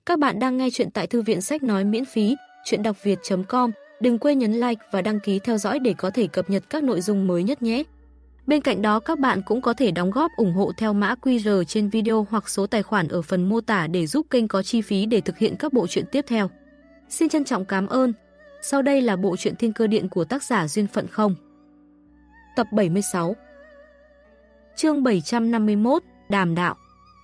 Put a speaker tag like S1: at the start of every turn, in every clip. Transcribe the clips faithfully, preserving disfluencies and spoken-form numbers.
S1: Các bạn đang nghe chuyện tại thư viện sách nói miễn phí, chuyện đọc việt chấm com. Đừng quên nhấn like và đăng ký theo dõi để có thể cập nhật các nội dung mới nhất nhé. Bên cạnh đó các bạn cũng có thể đóng góp ủng hộ theo mã quy rờ trên video hoặc số tài khoản ở phần mô tả để giúp kênh có chi phí để thực hiện các bộ truyện tiếp theo. Xin trân trọng cảm ơn. Sau đây là bộ truyện Thiên Cơ Điện của tác giả Duyên Phận Không. Tập bảy mươi sáu. Chương bảy trăm năm mươi mốt, Đàm Đạo.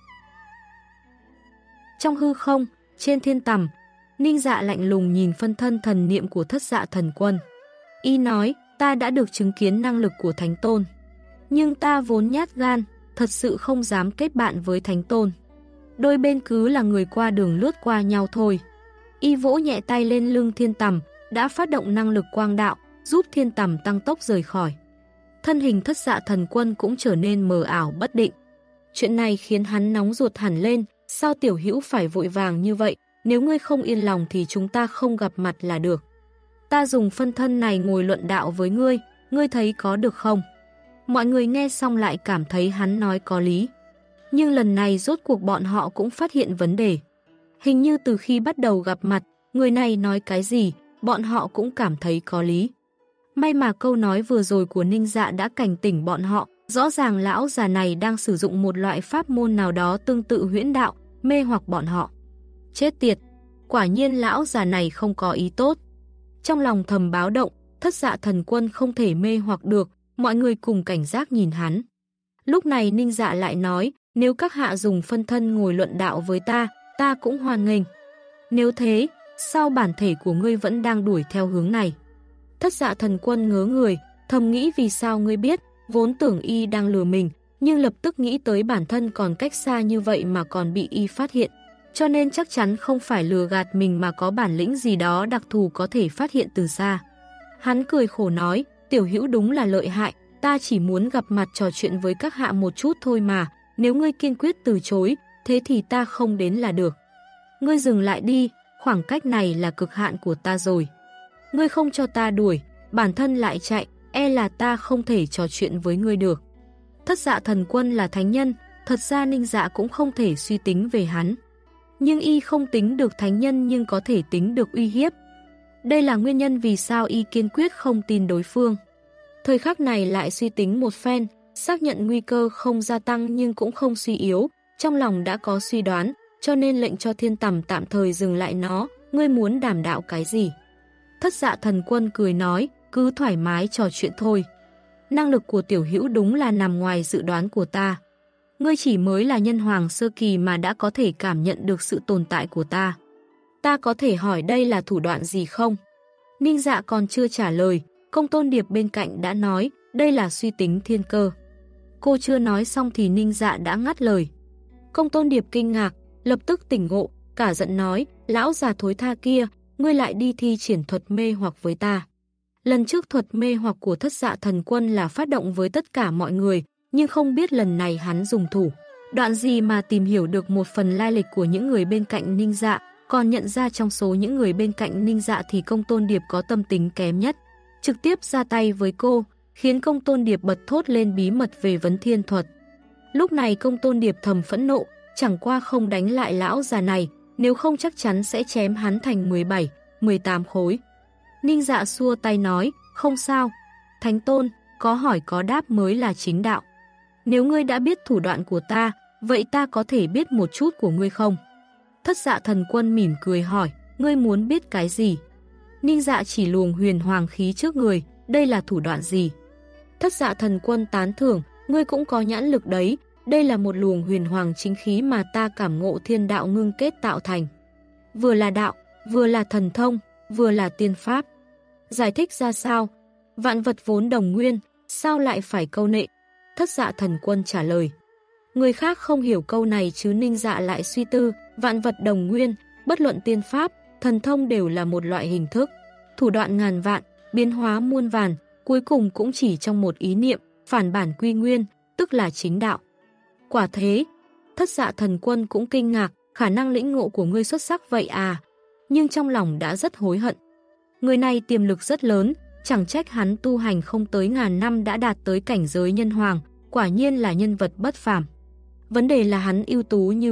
S1: Trong hư không, trên thiên tầm, Ninh Dạ lạnh lùng nhìn phân thân thần niệm của Thất Dạ Thần Quân. Y nói, ta đã được chứng kiến năng lực của Thánh Tôn. Nhưng ta vốn nhát gan, thật sự không dám kết bạn với Thánh Tôn. Đôi bên cứ là người qua đường lướt qua nhau thôi. Y vỗ nhẹ tay lên lưng thiên tầm, đã phát động năng lực quang đạo, giúp thiên tầm tăng tốc rời khỏi. Thân hình Thất Dạ Thần Quân cũng trở nên mờ ảo bất định. Chuyện này khiến hắn nóng ruột hẳn lên. Sao tiểu hữu phải vội vàng như vậy? Nếu ngươi không yên lòng thì chúng ta không gặp mặt là được. Ta dùng phân thân này ngồi luận đạo với ngươi, ngươi thấy có được không? Mọi người nghe xong lại cảm thấy hắn nói có lý. Nhưng lần này rốt cuộc bọn họ cũng phát hiện vấn đề. Hình như từ khi bắt đầu gặp mặt, người này nói cái gì, bọn họ cũng cảm thấy có lý. May mà câu nói vừa rồi của Ninh Dạ đã cảnh tỉnh bọn họ, rõ ràng lão già này đang sử dụng một loại pháp môn nào đó tương tự huyễn đạo, mê hoặc bọn họ. Chết tiệt, quả nhiên lão già này không có ý tốt. Trong lòng thầm báo động, Thất Dạ Thần Quân không thể mê hoặc được, mọi người cùng cảnh giác nhìn hắn. Lúc này Ninh Dạ lại nói, nếu các hạ dùng phân thân ngồi luận đạo với ta, ta cũng hoan nghênh. Nếu thế, sao bản thể của ngươi vẫn đang đuổi theo hướng này? Thất Dạ Thần Quân ngớ người, thầm nghĩ vì sao ngươi biết, vốn tưởng y đang lừa mình, nhưng lập tức nghĩ tới bản thân còn cách xa như vậy mà còn bị y phát hiện. Cho nên chắc chắn không phải lừa gạt mình mà có bản lĩnh gì đó đặc thù có thể phát hiện từ xa. Hắn cười khổ nói, tiểu hữu đúng là lợi hại, ta chỉ muốn gặp mặt trò chuyện với các hạ một chút thôi mà, nếu ngươi kiên quyết từ chối, thế thì ta không đến là được. Ngươi dừng lại đi, khoảng cách này là cực hạn của ta rồi. Ngươi không cho ta đuổi, bản thân lại chạy, e là ta không thể trò chuyện với ngươi được. Thất Dạ Thần Quân là thánh nhân, thật ra Ninh Dạ cũng không thể suy tính về hắn. Nhưng y không tính được thánh nhân nhưng có thể tính được uy hiếp. Đây là nguyên nhân vì sao y kiên quyết không tin đối phương. Thời khắc này lại suy tính một phen, xác nhận nguy cơ không gia tăng nhưng cũng không suy yếu, trong lòng đã có suy đoán, cho nên lệnh cho thiên tầm tạm thời dừng lại nó, ngươi muốn đàm đạo cái gì? Thất Dạ Thần Quân cười nói, cứ thoải mái trò chuyện thôi. Năng lực của tiểu hữu đúng là nằm ngoài dự đoán của ta. Ngươi chỉ mới là nhân hoàng sơ kỳ mà đã có thể cảm nhận được sự tồn tại của ta. Ta có thể hỏi đây là thủ đoạn gì không? Ninh Dạ còn chưa trả lời, Công Tôn Điệp bên cạnh đã nói, đây là suy tính thiên cơ. Cô chưa nói xong thì Ninh Dạ đã ngắt lời. Công Tôn Điệp kinh ngạc, lập tức tỉnh ngộ, cả giận nói, lão già thối tha kia, ngươi lại đi thi triển thuật mê hoặc với ta. Lần trước thuật mê hoặc của Thất Dạ Thần Quân là phát động với tất cả mọi người, nhưng không biết lần này hắn dùng thủ đoạn gì mà tìm hiểu được một phần lai lịch của những người bên cạnh Ninh Dạ, còn nhận ra trong số những người bên cạnh Ninh Dạ thì Công Tôn Điệp có tâm tính kém nhất. Trực tiếp ra tay với cô, khiến Công Tôn Điệp bật thốt lên bí mật về vấn thiên thuật. Lúc này Công Tôn Điệp thầm phẫn nộ, chẳng qua không đánh lại lão già này, nếu không chắc chắn sẽ chém hắn thành mười bảy, mười tám khối. Ninh Dạ xua tay nói, không sao, Thánh Tôn, có hỏi có đáp mới là chính đạo. Nếu ngươi đã biết thủ đoạn của ta, vậy ta có thể biết một chút của ngươi không? Thất Dạ Thần Quân mỉm cười hỏi, ngươi muốn biết cái gì? Ninh Dạ chỉ luồng huyền hoàng khí trước người, đây là thủ đoạn gì? Thất Dạ Thần Quân tán thưởng, ngươi cũng có nhãn lực đấy, đây là một luồng huyền hoàng chính khí mà ta cảm ngộ thiên đạo ngưng kết tạo thành. Vừa là đạo, vừa là thần thông, vừa là tiên pháp. Giải thích ra sao? Vạn vật vốn đồng nguyên, sao lại phải câu nệ? Thất Dạ Thần Quân trả lời. Người khác không hiểu câu này chứ Ninh Dạ lại suy tư, vạn vật đồng nguyên, bất luận tiên pháp, thần thông đều là một loại hình thức. Thủ đoạn ngàn vạn, biến hóa muôn vàn, cuối cùng cũng chỉ trong một ý niệm, phản bản quy nguyên, tức là chính đạo. Quả thế, Thất Dạ Thần Quân cũng kinh ngạc, khả năng lĩnh ngộ của ngươi xuất sắc vậy à, nhưng trong lòng đã rất hối hận. Người này tiềm lực rất lớn, chẳng trách hắn tu hành không tới ngàn năm đã đạt tới cảnh giới nhân hoàng, quả nhiên là nhân vật bất phàm. Vấn đề là hắn ưu tú như vậy,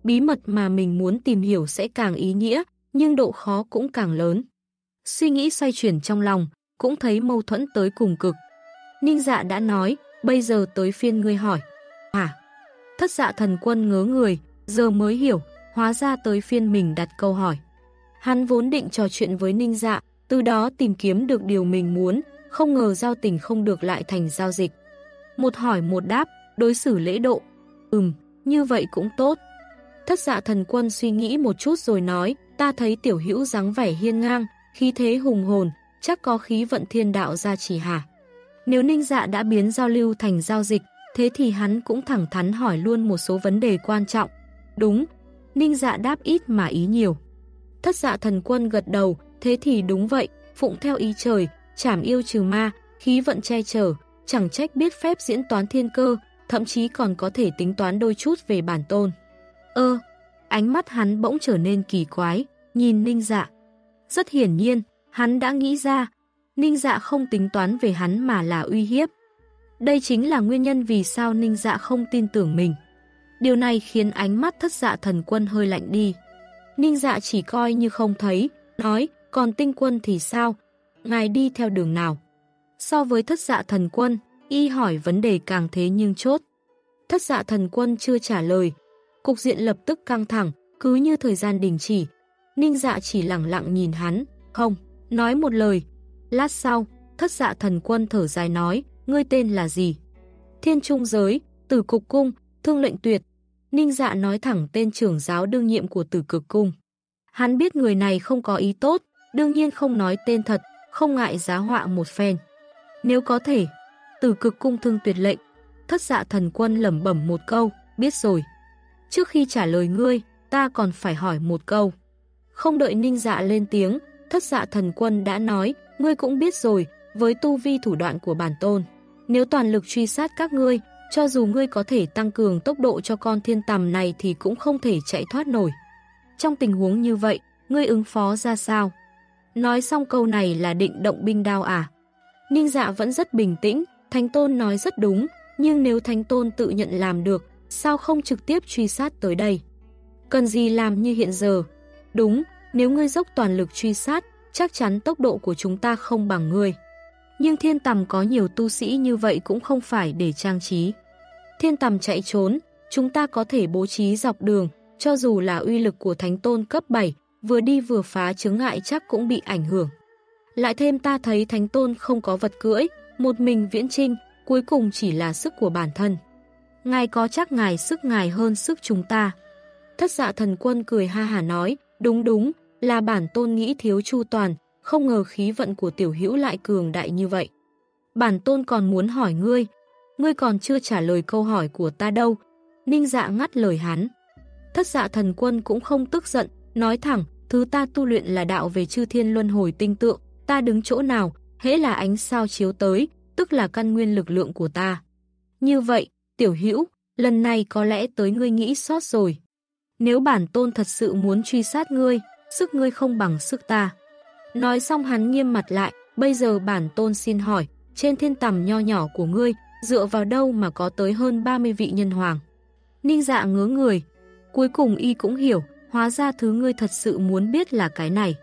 S1: bí mật mà mình muốn tìm hiểu sẽ càng ý nghĩa, nhưng độ khó cũng càng lớn. Suy nghĩ xoay chuyển trong lòng, cũng thấy mâu thuẫn tới cùng cực. Ninh Dạ đã nói, bây giờ tới phiên ngươi hỏi. À? Thất Dạ Thần Quân ngớ người, giờ mới hiểu, hóa ra tới phiên mình đặt câu hỏi. Hắn vốn định trò chuyện với Ninh Dạ, từ đó tìm kiếm được điều mình muốn, không ngờ giao tình không được lại thành giao dịch. Một hỏi một đáp, đối xử lễ độ. Ừm, như vậy cũng tốt. Thất Dạ Thần Quân suy nghĩ một chút rồi nói, ta thấy tiểu hữu dáng vẻ hiên ngang, khí thế hùng hồn, chắc có khí vận thiên đạo gia trì hả? Nếu Ninh Dạ đã biến giao lưu thành giao dịch, thế thì hắn cũng thẳng thắn hỏi luôn một số vấn đề quan trọng. Đúng, Ninh Dạ đáp ít mà ý nhiều. Thất Dạ Thần Quân gật đầu, thế thì đúng vậy, phụng theo ý trời, trảm yêu trừ ma, khí vận che chở, chẳng trách biết phép diễn toán thiên cơ, thậm chí còn có thể tính toán đôi chút về bản tôn. Ơ, ánh mắt hắn bỗng trở nên kỳ quái, nhìn Ninh Dạ. Rất hiển nhiên, hắn đã nghĩ ra, Ninh Dạ không tính toán về hắn mà là uy hiếp. Đây chính là nguyên nhân vì sao Ninh Dạ không tin tưởng mình. Điều này khiến ánh mắt Thất Dạ Thần Quân hơi lạnh đi. Ninh Dạ chỉ coi như không thấy, nói, còn Tinh Quân thì sao? Ngài đi theo đường nào? So với Thất Dạ Thần Quân, y hỏi vấn đề càng thế nhưng chốt. Thất Dạ Thần Quân chưa trả lời. Cục diện lập tức căng thẳng, cứ như thời gian đình chỉ. Ninh Dạ chỉ lặng lặng nhìn hắn, không, nói một lời. Lát sau, Thất Dạ Thần Quân thở dài nói, ngươi tên là gì? Thiên Trung Giới, Tử Cực Cung, Thương Lệnh Tuyệt. Ninh Dạ nói thẳng tên trưởng giáo đương nhiệm của Tử Cực Cung. Hắn biết người này không có ý tốt, đương nhiên không nói tên thật, không ngại giá họa một phen. Nếu có thể, Tử Cực Cung Thương Tuyệt lệnh. Thất Dạ Thần Quân lẩm bẩm một câu, biết rồi. Trước khi trả lời ngươi, ta còn phải hỏi một câu. Không đợi Ninh Dạ lên tiếng, Thất Dạ Thần Quân đã nói, ngươi cũng biết rồi, với tu vi thủ đoạn của bản tôn. Nếu toàn lực truy sát các ngươi, cho dù ngươi có thể tăng cường tốc độ cho con thiên tằm này thì cũng không thể chạy thoát nổi. Trong tình huống như vậy, ngươi ứng phó ra sao? Nói xong câu này là định động binh đao à? Ninh Dạ vẫn rất bình tĩnh, Thánh Tôn nói rất đúng, nhưng nếu Thánh Tôn tự nhận làm được, sao không trực tiếp truy sát tới đây? Cần gì làm như hiện giờ? Đúng, nếu ngươi dốc toàn lực truy sát, chắc chắn tốc độ của chúng ta không bằng ngươi. Nhưng thiên tằm có nhiều tu sĩ như vậy cũng không phải để trang trí. Thiên tằm chạy trốn, chúng ta có thể bố trí dọc đường, cho dù là uy lực của Thánh Tôn cấp bảy, vừa đi vừa phá chướng ngại chắc cũng bị ảnh hưởng. Lại thêm ta thấy Thánh Tôn không có vật cưỡi, một mình viễn chinh, cuối cùng chỉ là sức của bản thân. Ngài có chắc ngài sức ngài hơn sức chúng ta. Thất Dạ Thần Quân cười ha hả nói, đúng đúng, là bản tôn nghĩ thiếu chu toàn, không ngờ khí vận của tiểu hữu lại cường đại như vậy. Bản tôn còn muốn hỏi ngươi, ngươi còn chưa trả lời câu hỏi của ta đâu. Ninh Dạ ngắt lời hắn. Thất Dạ Thần Quân cũng không tức giận, nói thẳng, thứ ta tu luyện là đạo về chư thiên luân hồi tinh tượng, ta đứng chỗ nào, hễ là ánh sao chiếu tới, tức là căn nguyên lực lượng của ta. Như vậy, tiểu hữu, lần này có lẽ tới ngươi nghĩ sót rồi. Nếu bản tôn thật sự muốn truy sát ngươi, sức ngươi không bằng sức ta. Nói xong hắn nghiêm mặt lại, bây giờ bản tôn xin hỏi, trên thiên tằm nho nhỏ của ngươi, dựa vào đâu mà có tới hơn ba mươi vị nhân hoàng? Ninh Dạ ngớ người, cuối cùng y cũng hiểu, hóa ra thứ ngươi thật sự muốn biết là cái này.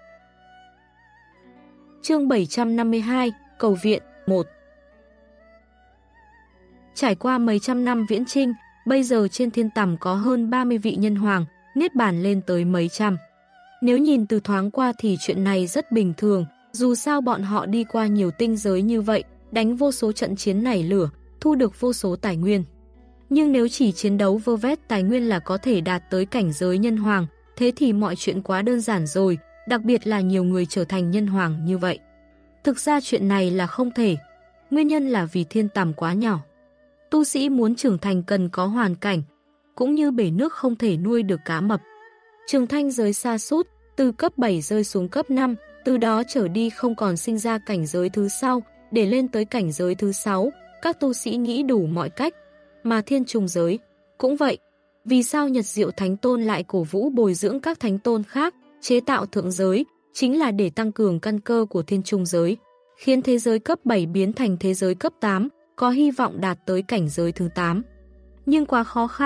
S1: Chương bảy trăm năm mươi hai, Cầu viện, một. Trải qua mấy trăm năm viễn chinh, bây giờ trên thiên tằm có hơn ba mươi vị nhân hoàng, niết bàn lên tới mấy trăm. Nếu nhìn từ thoáng qua thì chuyện này rất bình thường, dù sao bọn họ đi qua nhiều tinh giới như vậy, đánh vô số trận chiến nảy lửa, thu được vô số tài nguyên. Nhưng nếu chỉ chiến đấu vơ vét tài nguyên là có thể đạt tới cảnh giới nhân hoàng, thế thì mọi chuyện quá đơn giản rồi, đặc biệt là nhiều người trở thành nhân hoàng như vậy. Thực ra chuyện này là không thể, nguyên nhân là vì thiên tằm quá nhỏ. Tu sĩ muốn trưởng thành cần có hoàn cảnh, cũng như bể nước không thể nuôi được cá mập. Trường thanh giới sa sút, từ cấp bảy rơi xuống cấp năm, từ đó trở đi không còn sinh ra cảnh giới thứ sau, để lên tới cảnh giới thứ sáu, các tu sĩ nghĩ đủ mọi cách, mà thiên trùng giới cũng vậy. Vì sao Nhật Diệu Thánh Tôn lại cổ vũ bồi dưỡng các thánh tôn khác, chế tạo thượng giới, chính là để tăng cường căn cơ của thiên trung giới, khiến thế giới cấp bảy biến thành thế giới cấp tám, có hy vọng đạt tới cảnh giới thứ tám. Nhưng quá khó khăn,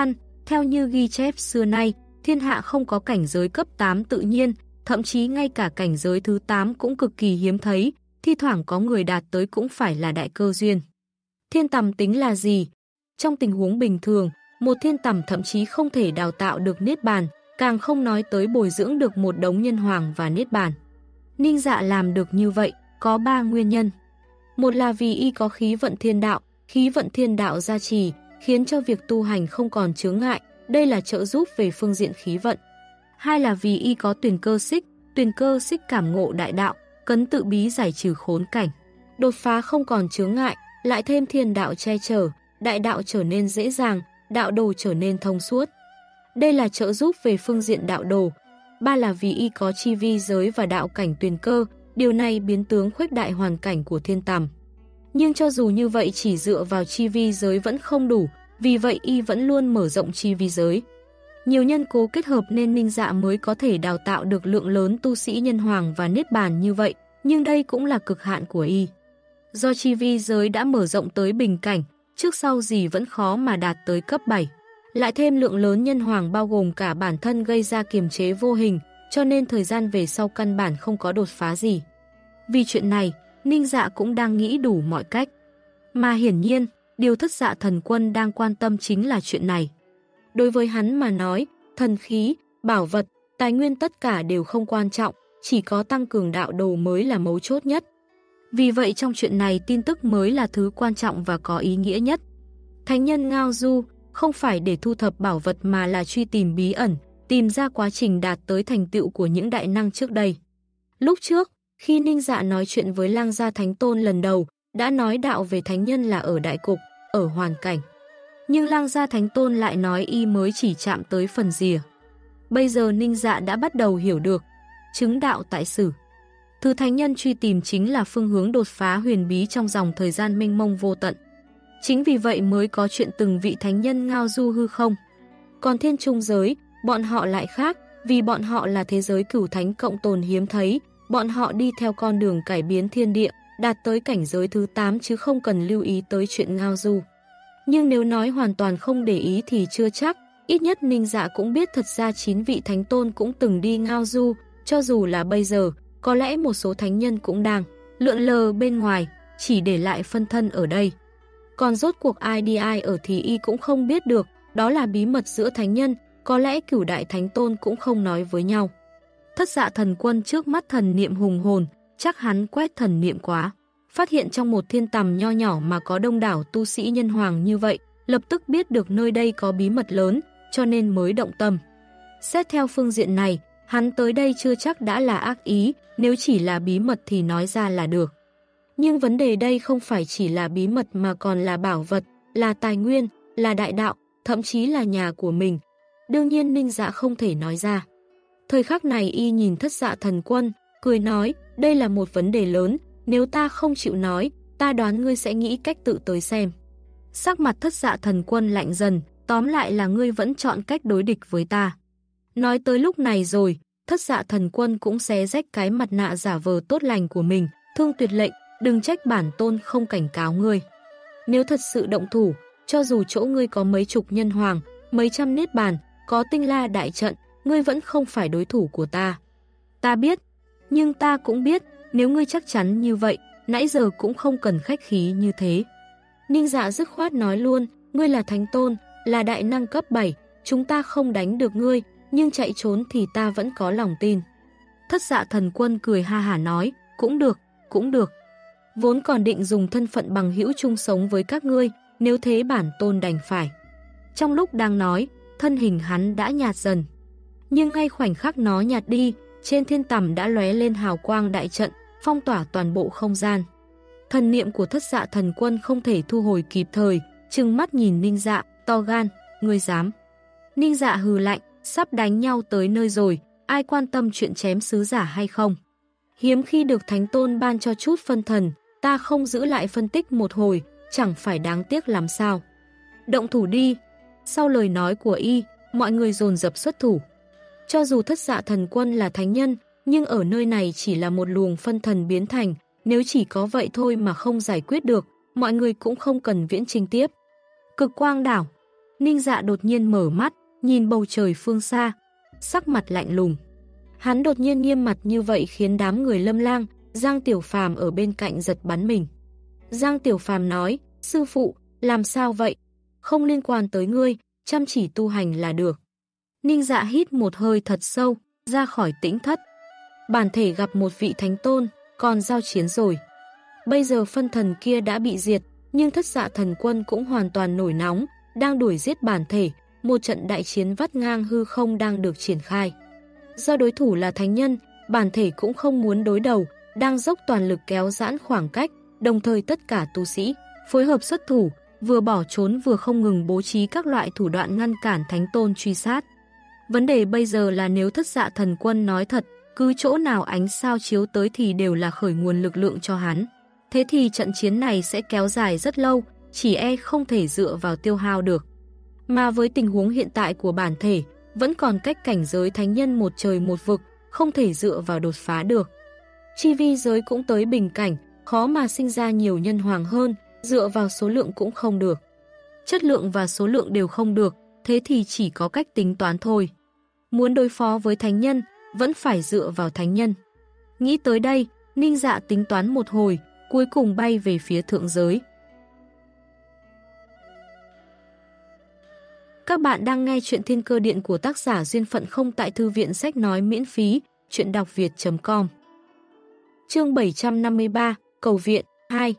S1: Theo như ghi chép xưa nay, thiên hạ không có cảnh giới cấp tám tự nhiên, thậm chí ngay cả cảnh giới thứ tám cũng cực kỳ hiếm thấy, thi thoảng có người đạt tới cũng phải là đại cơ duyên. Thiên tầm tính là gì? Trong tình huống bình thường, một thiên tầm thậm chí không thể đào tạo được niết bàn, càng không nói tới bồi dưỡng được một đống nhân hoàng và niết bàn. Ninh Dạ làm được như vậy, có ba nguyên nhân. Một là vì y có khí vận thiên đạo, khí vận thiên đạo gia trì, khiến cho việc tu hành không còn chướng ngại, đây là trợ giúp về phương diện khí vận. Hai là vì y có tuyền cơ xích, tuyền cơ xích cảm ngộ đại đạo, cấn tự bí giải trừ khốn cảnh. Đột phá không còn chướng ngại, lại thêm thiên đạo che chở, đại đạo trở nên dễ dàng, đạo đồ trở nên thông suốt. Đây là trợ giúp về phương diện đạo đồ. Ba là vì y có chi vi giới và đạo cảnh tuyền cơ, điều này biến tướng khuếch đại hoàn cảnh của thiên tầm. Nhưng cho dù như vậy chỉ dựa vào chi vi giới vẫn không đủ, vì vậy y vẫn luôn mở rộng chi vi giới. Nhiều nhân cố kết hợp nên Ninh Dạ mới có thể đào tạo được lượng lớn tu sĩ nhân hoàng và niết bàn như vậy, nhưng đây cũng là cực hạn của y. Do chi vi giới đã mở rộng tới bình cảnh, trước sau gì vẫn khó mà đạt tới cấp bảy. Lại thêm lượng lớn nhân hoàng bao gồm cả bản thân gây ra kiềm chế vô hình, cho nên thời gian về sau căn bản không có đột phá gì. Vì chuyện này, Ninh Dạ cũng đang nghĩ đủ mọi cách. Mà hiển nhiên, điều Thất Dạ Thần Quân đang quan tâm chính là chuyện này. Đối với hắn mà nói, thần khí, bảo vật, tài nguyên tất cả đều không quan trọng, chỉ có tăng cường đạo đồ mới là mấu chốt nhất. Vì vậy trong chuyện này tin tức mới là thứ quan trọng và có ý nghĩa nhất. Thánh nhân Ngao Du không phải để thu thập bảo vật mà là truy tìm bí ẩn, tìm ra quá trình đạt tới thành tựu của những đại năng trước đây. Lúc trước, khi Ninh Dạ nói chuyện với Lang Gia Thánh Tôn lần đầu, đã nói đạo về thánh nhân là ở đại cục, ở hoàn cảnh. Nhưng Lang Gia Thánh Tôn lại nói y mới chỉ chạm tới phần rìa. Bây giờ Ninh Dạ đã bắt đầu hiểu được, chứng đạo tại sử. Thứ thánh nhân truy tìm chính là phương hướng đột phá huyền bí trong dòng thời gian mênh mông vô tận. Chính vì vậy mới có chuyện từng vị thánh nhân ngao du hư không. Còn thiên trung giới, bọn họ lại khác, vì bọn họ là thế giới cửu thánh cộng tồn hiếm thấy, bọn họ đi theo con đường cải biến thiên địa, đạt tới cảnh giới thứ tám chứ không cần lưu ý tới chuyện ngao du. Nhưng nếu nói hoàn toàn không để ý thì chưa chắc, ít nhất Ninh Dạ cũng biết thật ra chín vị thánh tôn cũng từng đi ngao du, cho dù là bây giờ, có lẽ một số thánh nhân cũng đang lượn lờ bên ngoài, chỉ để lại phân thân ở đây. Còn rốt cuộc ai đi ai ở thì y cũng không biết được, đó là bí mật giữa thánh nhân, có lẽ cửu đại thánh tôn cũng không nói với nhau. Thất Dạ Thần Quân trước mắt thần niệm hùng hồn, chắc hắn quét thần niệm quá. Phát hiện trong một thiên tầm nho nhỏ mà có đông đảo tu sĩ nhân hoàng như vậy, lập tức biết được nơi đây có bí mật lớn, cho nên mới động tâm. Xét theo phương diện này, hắn tới đây chưa chắc đã là ác ý, nếu chỉ là bí mật thì nói ra là được. Nhưng vấn đề đây không phải chỉ là bí mật mà còn là bảo vật, là tài nguyên, là đại đạo, thậm chí là nhà của mình. Đương nhiên Ninh Dạ không thể nói ra. Thời khắc này y nhìn Thất Dạ Thần Quân, cười nói, đây là một vấn đề lớn, nếu ta không chịu nói, ta đoán ngươi sẽ nghĩ cách tự tới xem. Sắc mặt Thất Dạ Thần Quân lạnh dần, tóm lại là ngươi vẫn chọn cách đối địch với ta. Nói tới lúc này rồi, Thất Dạ Thần Quân cũng xé rách cái mặt nạ giả vờ tốt lành của mình, Thương Tuyệt lệnh, đừng trách bản tôn không cảnh cáo ngươi. Nếu thật sự động thủ, cho dù chỗ ngươi có mấy chục nhân hoàng, mấy trăm niết bàn, có tinh la đại trận, ngươi vẫn không phải đối thủ của ta. Ta biết, nhưng ta cũng biết, nếu ngươi chắc chắn như vậy, nãy giờ cũng không cần khách khí như thế. Ninh Dạ dứt khoát nói luôn, ngươi là thánh tôn, là đại năng cấp bảy, chúng ta không đánh được ngươi, nhưng chạy trốn thì ta vẫn có lòng tin. Thất Dạ Thần Quân cười ha hả nói, cũng được, cũng được. Vốn còn định dùng thân phận bằng hữu chung sống với các ngươi, nếu thế bản tôn đành phải. Trong lúc đang nói, thân hình hắn đã nhạt dần. Nhưng ngay khoảnh khắc nó nhạt đi, trên thiên tầm đã lóe lên hào quang đại trận, phong tỏa toàn bộ không gian. Thần niệm của Thất Dạ Thần Quân không thể thu hồi kịp thời, trừng mắt nhìn Ninh Dạ, to gan, ngươi dám. Ninh Dạ hừ lạnh, sắp đánh nhau tới nơi rồi, ai quan tâm chuyện chém sứ giả hay không. Hiếm khi được Thánh Tôn ban cho chút phân thần, ta không giữ lại phân tích một hồi, chẳng phải đáng tiếc làm sao. Động thủ đi. Sau lời nói của y, mọi người dồn dập xuất thủ. Cho dù Thất Dạ Thần Quân là thánh nhân, nhưng ở nơi này chỉ là một luồng phân thần biến thành, nếu chỉ có vậy thôi mà không giải quyết được, mọi người cũng không cần viễn trình tiếp. Cực Quang Đảo. Ninh Dạ đột nhiên mở mắt, nhìn bầu trời phương xa, sắc mặt lạnh lùng. Hắn đột nhiên nghiêm mặt như vậy khiến đám người Lâm Lang, Giang Tiểu Phàm ở bên cạnh giật bắn mình. Giang Tiểu Phàm nói, sư phụ, làm sao vậy? Không liên quan tới ngươi, chăm chỉ tu hành là được. Ninh Dạ hít một hơi thật sâu, ra khỏi tĩnh thất. Bản thể gặp một vị thánh tôn, còn giao chiến rồi. Bây giờ phân thần kia đã bị diệt, nhưng Thất Dạ Thần Quân cũng hoàn toàn nổi nóng, đang đuổi giết bản thể, một trận đại chiến vắt ngang hư không đang được triển khai. Do đối thủ là thánh nhân, bản thể cũng không muốn đối đầu, đang dốc toàn lực kéo giãn khoảng cách, đồng thời tất cả tu sĩ phối hợp xuất thủ, vừa bỏ trốn vừa không ngừng bố trí các loại thủ đoạn ngăn cản thánh tôn truy sát. Vấn đề bây giờ là nếu Thất Dạ Thần Quân nói thật, cứ chỗ nào ánh sao chiếu tới thì đều là khởi nguồn lực lượng cho hắn. Thế thì trận chiến này sẽ kéo dài rất lâu, chỉ e không thể dựa vào tiêu hao được. Mà với tình huống hiện tại của bản thể, vẫn còn cách cảnh giới thánh nhân một trời một vực, không thể dựa vào đột phá được. Chi vi giới cũng tới bình cảnh, khó mà sinh ra nhiều nhân hoàng hơn, dựa vào số lượng cũng không được. Chất lượng và số lượng đều không được, thế thì chỉ có cách tính toán thôi. Muốn đối phó với thánh nhân, vẫn phải dựa vào thánh nhân. Nghĩ tới đây, Ninh Dạ tính toán một hồi, cuối cùng bay về phía thượng giới. Các bạn đang nghe chuyện Thiên Cơ Điện của tác giả Duyên Phận Không tại thư viện sách nói miễn phí, chuyện đọc việt chấm com. Chương bảy trăm năm mươi ba, Cầu viện hai.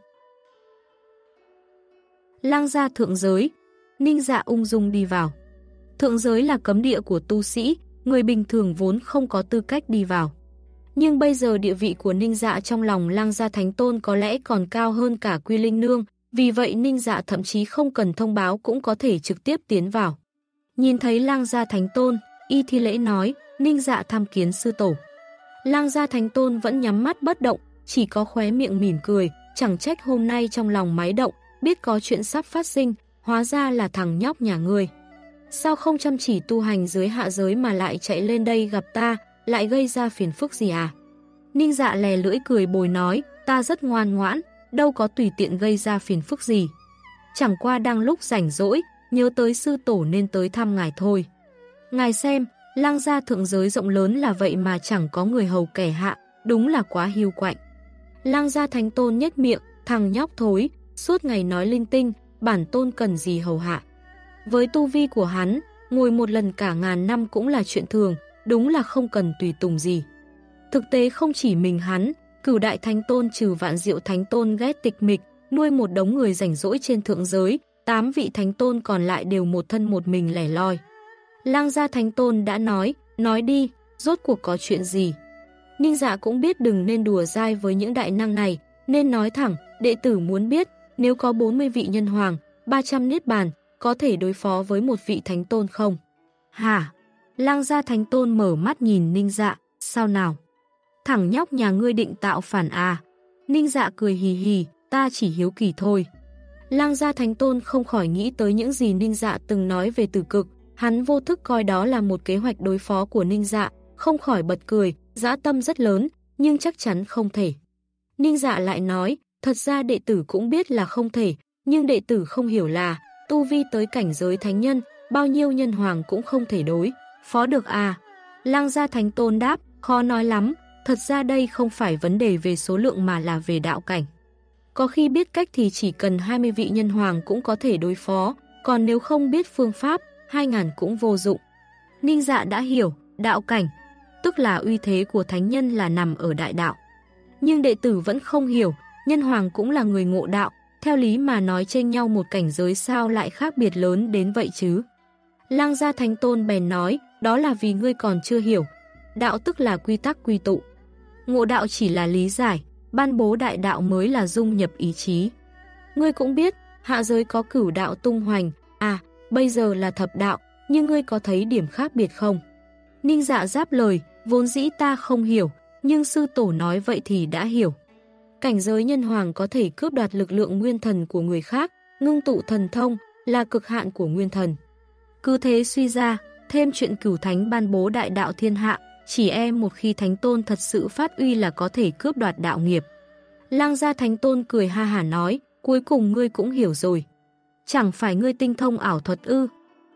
S1: Lang gia thượng giới, Ninh Dạ ung dung đi vào. Thượng giới là cấm địa của tu sĩ, người bình thường vốn không có tư cách đi vào. Nhưng bây giờ địa vị của Ninh Dạ trong lòng Lang gia Thánh Tôn có lẽ còn cao hơn cả Quy Linh Nương, vì vậy Ninh Dạ thậm chí không cần thông báo cũng có thể trực tiếp tiến vào. Nhìn thấy Lang gia Thánh Tôn, y thi lễ nói, Ninh Dạ tham kiến sư tổ. Lang gia Thánh Tôn vẫn nhắm mắt bất động, chỉ có khóe miệng mỉm cười, chẳng trách hôm nay trong lòng máy động, biết có chuyện sắp phát sinh, hóa ra là thằng nhóc nhà ngươi. Sao không chăm chỉ tu hành dưới hạ giới mà lại chạy lên đây gặp ta, lại gây ra phiền phức gì à? Ninh Dạ lè lưỡi cười bồi nói, ta rất ngoan ngoãn, đâu có tùy tiện gây ra phiền phức gì. Chẳng qua đang lúc rảnh rỗi, nhớ tới sư tổ nên tới thăm ngài thôi. Ngài xem, Lang gia thượng giới rộng lớn là vậy mà chẳng có người hầu kẻ hạ, đúng là quá hiu quạnh. Lang gia Thánh Tôn nhếch miệng, thằng nhóc thối, suốt ngày nói linh tinh, bản tôn cần gì hầu hạ. Với tu vi của hắn, ngồi một lần cả ngàn năm cũng là chuyện thường, đúng là không cần tùy tùng gì. Thực tế không chỉ mình hắn, Cửu Đại Thánh Tôn trừ Vạn Diệu Thánh Tôn ghét tịch mịch, nuôi một đống người rảnh rỗi trên thượng giới, tám vị Thánh Tôn còn lại đều một thân một mình lẻ loi. Lang gia Thánh Tôn đã nói, nói đi, rốt cuộc có chuyện gì. Ninh Dạ cũng biết đừng nên đùa dai với những đại năng này, nên nói thẳng, đệ tử muốn biết, nếu có bốn mươi vị nhân hoàng, ba trăm niết bàn, có thể đối phó với một vị Thánh Tôn không? Hả? Lang gia Thánh Tôn mở mắt nhìn Ninh Dạ, sao nào? Thằng nhóc nhà ngươi định tạo phản à? Ninh Dạ cười hì hì, ta chỉ hiếu kỳ thôi. Lang gia Thánh Tôn không khỏi nghĩ tới những gì Ninh Dạ từng nói về Tử Cực, hắn vô thức coi đó là một kế hoạch đối phó của Ninh Dạ, không khỏi bật cười, dã tâm rất lớn, nhưng chắc chắn không thể. Ninh Dạ lại nói, thật ra đệ tử cũng biết là không thể, nhưng đệ tử không hiểu là, tu vi tới cảnh giới thánh nhân, bao nhiêu nhân hoàng cũng không thể đối phó được à. Lang gia Thánh Tôn đáp, khó nói lắm, thật ra đây không phải vấn đề về số lượng mà là về đạo cảnh. Có khi biết cách thì chỉ cần hai mươi vị nhân hoàng cũng có thể đối phó, còn nếu không biết phương pháp, hai ngàn cũng vô dụng. Ninh Dạ đã hiểu, đạo cảnh, tức là uy thế của thánh nhân là nằm ở đại đạo. Nhưng đệ tử vẫn không hiểu, nhân hoàng cũng là người ngộ đạo, theo lý mà nói chênh nhau một cảnh giới sao lại khác biệt lớn đến vậy chứ. Lang gia Thánh Tôn bèn nói, đó là vì ngươi còn chưa hiểu. Đạo tức là quy tắc quy tụ. Ngộ đạo chỉ là lý giải, ban bố đại đạo mới là dung nhập ý chí. Ngươi cũng biết, hạ giới có cửu đạo tung hoành, à, bây giờ là thập đạo, nhưng ngươi có thấy điểm khác biệt không? Ninh Dạ giáp lời, vốn dĩ ta không hiểu, nhưng sư tổ nói vậy thì đã hiểu. Cảnh giới nhân hoàng có thể cướp đoạt lực lượng nguyên thần của người khác, ngưng tụ thần thông, là cực hạn của nguyên thần. Cứ thế suy ra, thêm chuyện cửu thánh ban bố đại đạo thiên hạ, chỉ e một khi Thánh Tôn thật sự phát uy là có thể cướp đoạt đạo nghiệp. Lang gia Thánh Tôn cười ha hả nói, cuối cùng ngươi cũng hiểu rồi. Chẳng phải ngươi tinh thông ảo thuật ư?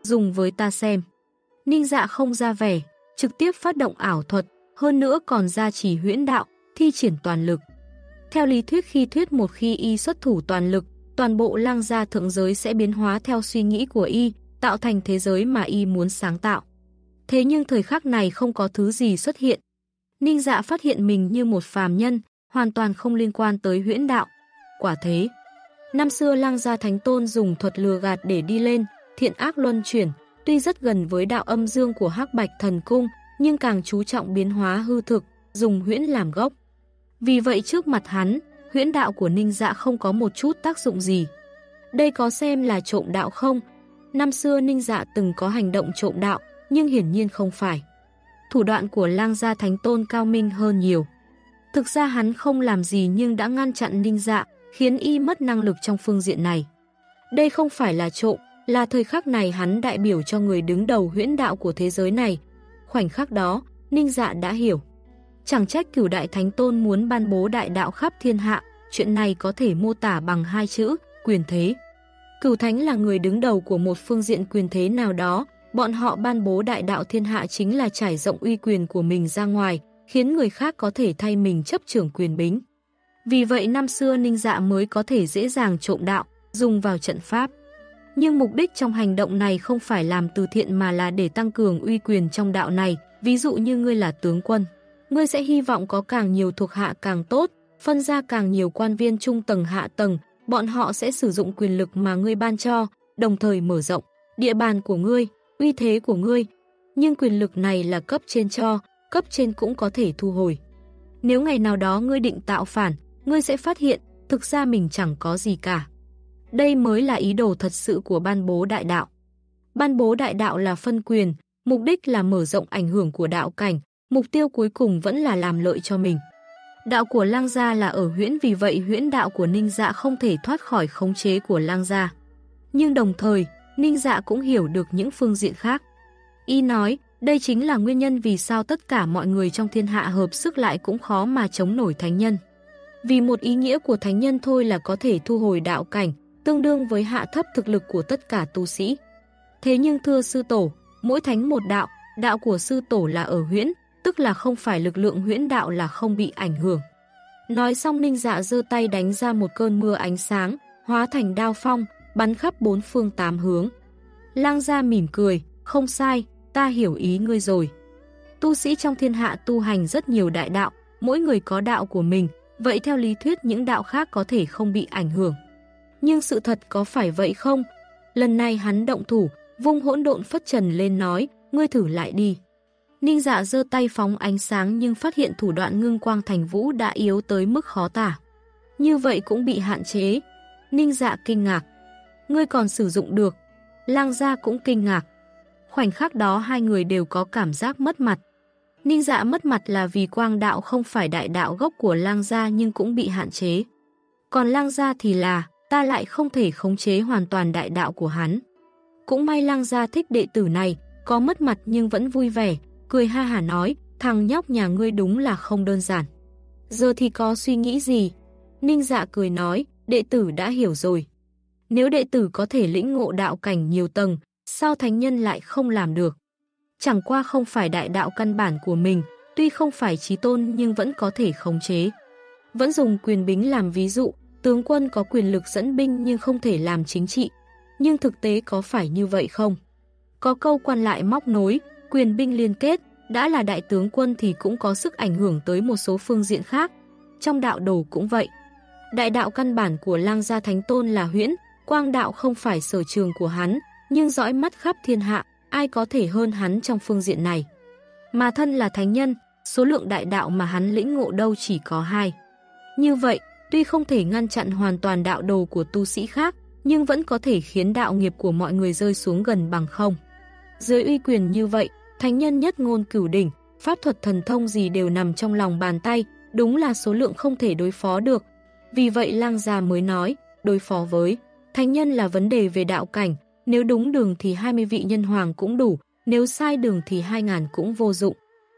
S1: dùng với ta xem. Ninh Dạ không ra vẻ, trực tiếp phát động ảo thuật, hơn nữa còn gia trì huyễn đạo, thi triển toàn lực. Theo lý thuyết khi thuyết một khi y xuất thủ toàn lực, toàn bộ Lang gia thượng giới sẽ biến hóa theo suy nghĩ của y, tạo thành thế giới mà y muốn sáng tạo. Thế nhưng thời khắc này không có thứ gì xuất hiện. Ninh Dạ phát hiện mình như một phàm nhân, hoàn toàn không liên quan tới huyễn đạo. Quả thế, năm xưa Lang gia thánh tôn dùng thuật lừa gạt để đi lên, thiện ác luân chuyển, tuy rất gần với đạo âm dương của Hắc Bạch Thần Cung, nhưng càng chú trọng biến hóa hư thực, dùng huyễn làm gốc. Vì vậy trước mặt hắn, huyễn đạo của Ninh Dạ không có một chút tác dụng gì. Đây có xem là trộm đạo không? Năm xưa Ninh Dạ từng có hành động trộm đạo, nhưng hiển nhiên không phải. Thủ đoạn của Lang gia thánh tôn cao minh hơn nhiều. Thực ra hắn không làm gì nhưng đã ngăn chặn Ninh Dạ, khiến y mất năng lực trong phương diện này. Đây không phải là trộm, là thời khắc này hắn đại biểu cho người đứng đầu huyễn đạo của thế giới này. Khoảnh khắc đó, Ninh Dạ đã hiểu. Chẳng trách Cửu Đại Thánh Tôn muốn ban bố đại đạo khắp thiên hạ, chuyện này có thể mô tả bằng hai chữ, quyền thế. Cửu Thánh là người đứng đầu của một phương diện quyền thế nào đó, bọn họ ban bố đại đạo thiên hạ chính là trải rộng uy quyền của mình ra ngoài, khiến người khác có thể thay mình chấp trưởng quyền bính. Vì vậy năm xưa Ninh Dạ mới có thể dễ dàng trộm đạo, dùng vào trận pháp. Nhưng mục đích trong hành động này không phải làm từ thiện mà là để tăng cường uy quyền trong đạo này, ví dụ như ngươi là tướng quân. Ngươi sẽ hy vọng có càng nhiều thuộc hạ càng tốt, phân ra càng nhiều quan viên trung tầng hạ tầng, bọn họ sẽ sử dụng quyền lực mà ngươi ban cho, đồng thời mở rộng địa bàn của ngươi, uy thế của ngươi. Nhưng quyền lực này là cấp trên cho, cấp trên cũng có thể thu hồi. Nếu ngày nào đó ngươi định tạo phản, ngươi sẽ phát hiện, thực ra mình chẳng có gì cả. Đây mới là ý đồ thật sự của ban bố đại đạo. Ban bố đại đạo là phân quyền, mục đích là mở rộng ảnh hưởng của đạo cảnh, mục tiêu cuối cùng vẫn là làm lợi cho mình. Đạo của Lang gia là ở huyễn, vì vậy huyễn đạo của Ninh Dạ không thể thoát khỏi khống chế của Lang gia. Nhưng đồng thời, Ninh Dạ cũng hiểu được những phương diện khác. Y nói, đây chính là nguyên nhân vì sao tất cả mọi người trong thiên hạ hợp sức lại cũng khó mà chống nổi thánh nhân. Vì một ý nghĩa của thánh nhân thôi là có thể thu hồi đạo cảnh, tương đương với hạ thấp thực lực của tất cả tu sĩ. Thế nhưng thưa sư tổ, mỗi thánh một đạo, đạo của sư tổ là ở huyễn, tức là không phải lực lượng huyễn đạo là không bị ảnh hưởng. Nói xong Ninh Dạ giơ tay đánh ra một cơn mưa ánh sáng, hóa thành đao phong, bắn khắp bốn phương tám hướng. Lang gia mỉm cười, không sai, ta hiểu ý ngươi rồi. Tu sĩ trong thiên hạ tu hành rất nhiều đại đạo, mỗi người có đạo của mình, vậy theo lý thuyết những đạo khác có thể không bị ảnh hưởng. Nhưng sự thật có phải vậy không? Lần này hắn động thủ, vung hỗn độn phất trần lên nói, ngươi thử lại đi. Ninh Dạ giơ tay phóng ánh sáng nhưng phát hiện thủ đoạn ngưng quang thành vũ đã yếu tới mức khó tả. Như vậy cũng bị hạn chế. Ninh Dạ kinh ngạc. Ngươi còn sử dụng được. Lang gia cũng kinh ngạc. Khoảnh khắc đó hai người đều có cảm giác mất mặt. Ninh Dạ mất mặt là vì quang đạo không phải đại đạo gốc của Lang gia nhưng cũng bị hạn chế. Còn Lang gia thì là, ta lại không thể khống chế hoàn toàn đại đạo của hắn. Cũng may Lang gia thích đệ tử này, có mất mặt nhưng vẫn vui vẻ, cười ha hả nói, thằng nhóc nhà ngươi đúng là không đơn giản. Giờ thì có suy nghĩ gì? Ninh Dạ cười nói, đệ tử đã hiểu rồi. Nếu đệ tử có thể lĩnh ngộ đạo cảnh nhiều tầng, sao thánh nhân lại không làm được? Chẳng qua không phải đại đạo căn bản của mình, tuy không phải chí tôn nhưng vẫn có thể khống chế. Vẫn dùng quyền bính làm ví dụ, tướng quân có quyền lực dẫn binh nhưng không thể làm chính trị. Nhưng thực tế có phải như vậy không? Có câu quan lại móc nối, quyền binh liên kết, đã là đại tướng quân thì cũng có sức ảnh hưởng tới một số phương diện khác. Trong đạo đồ cũng vậy. Đại đạo căn bản của Lang gia thánh tôn là huyễn, quang đạo không phải sở trường của hắn, nhưng dõi mắt khắp thiên hạ, ai có thể hơn hắn trong phương diện này. Mà thân là thánh nhân, số lượng đại đạo mà hắn lĩnh ngộ đâu chỉ có hai. Như vậy, tuy không thể ngăn chặn hoàn toàn đạo đồ của tu sĩ khác, nhưng vẫn có thể khiến đạo nghiệp của mọi người rơi xuống gần bằng không. Dưới uy quyền như vậy, thánh nhân nhất ngôn cửu đỉnh, pháp thuật thần thông gì đều nằm trong lòng bàn tay, đúng là số lượng không thể đối phó được. Vì vậy Lang gia mới nói, đối phó với thánh nhân là vấn đề về đạo cảnh, nếu đúng đường thì hai mươi vị nhân hoàng cũng đủ, nếu sai đường thì hai ngàn cũng vô dụng.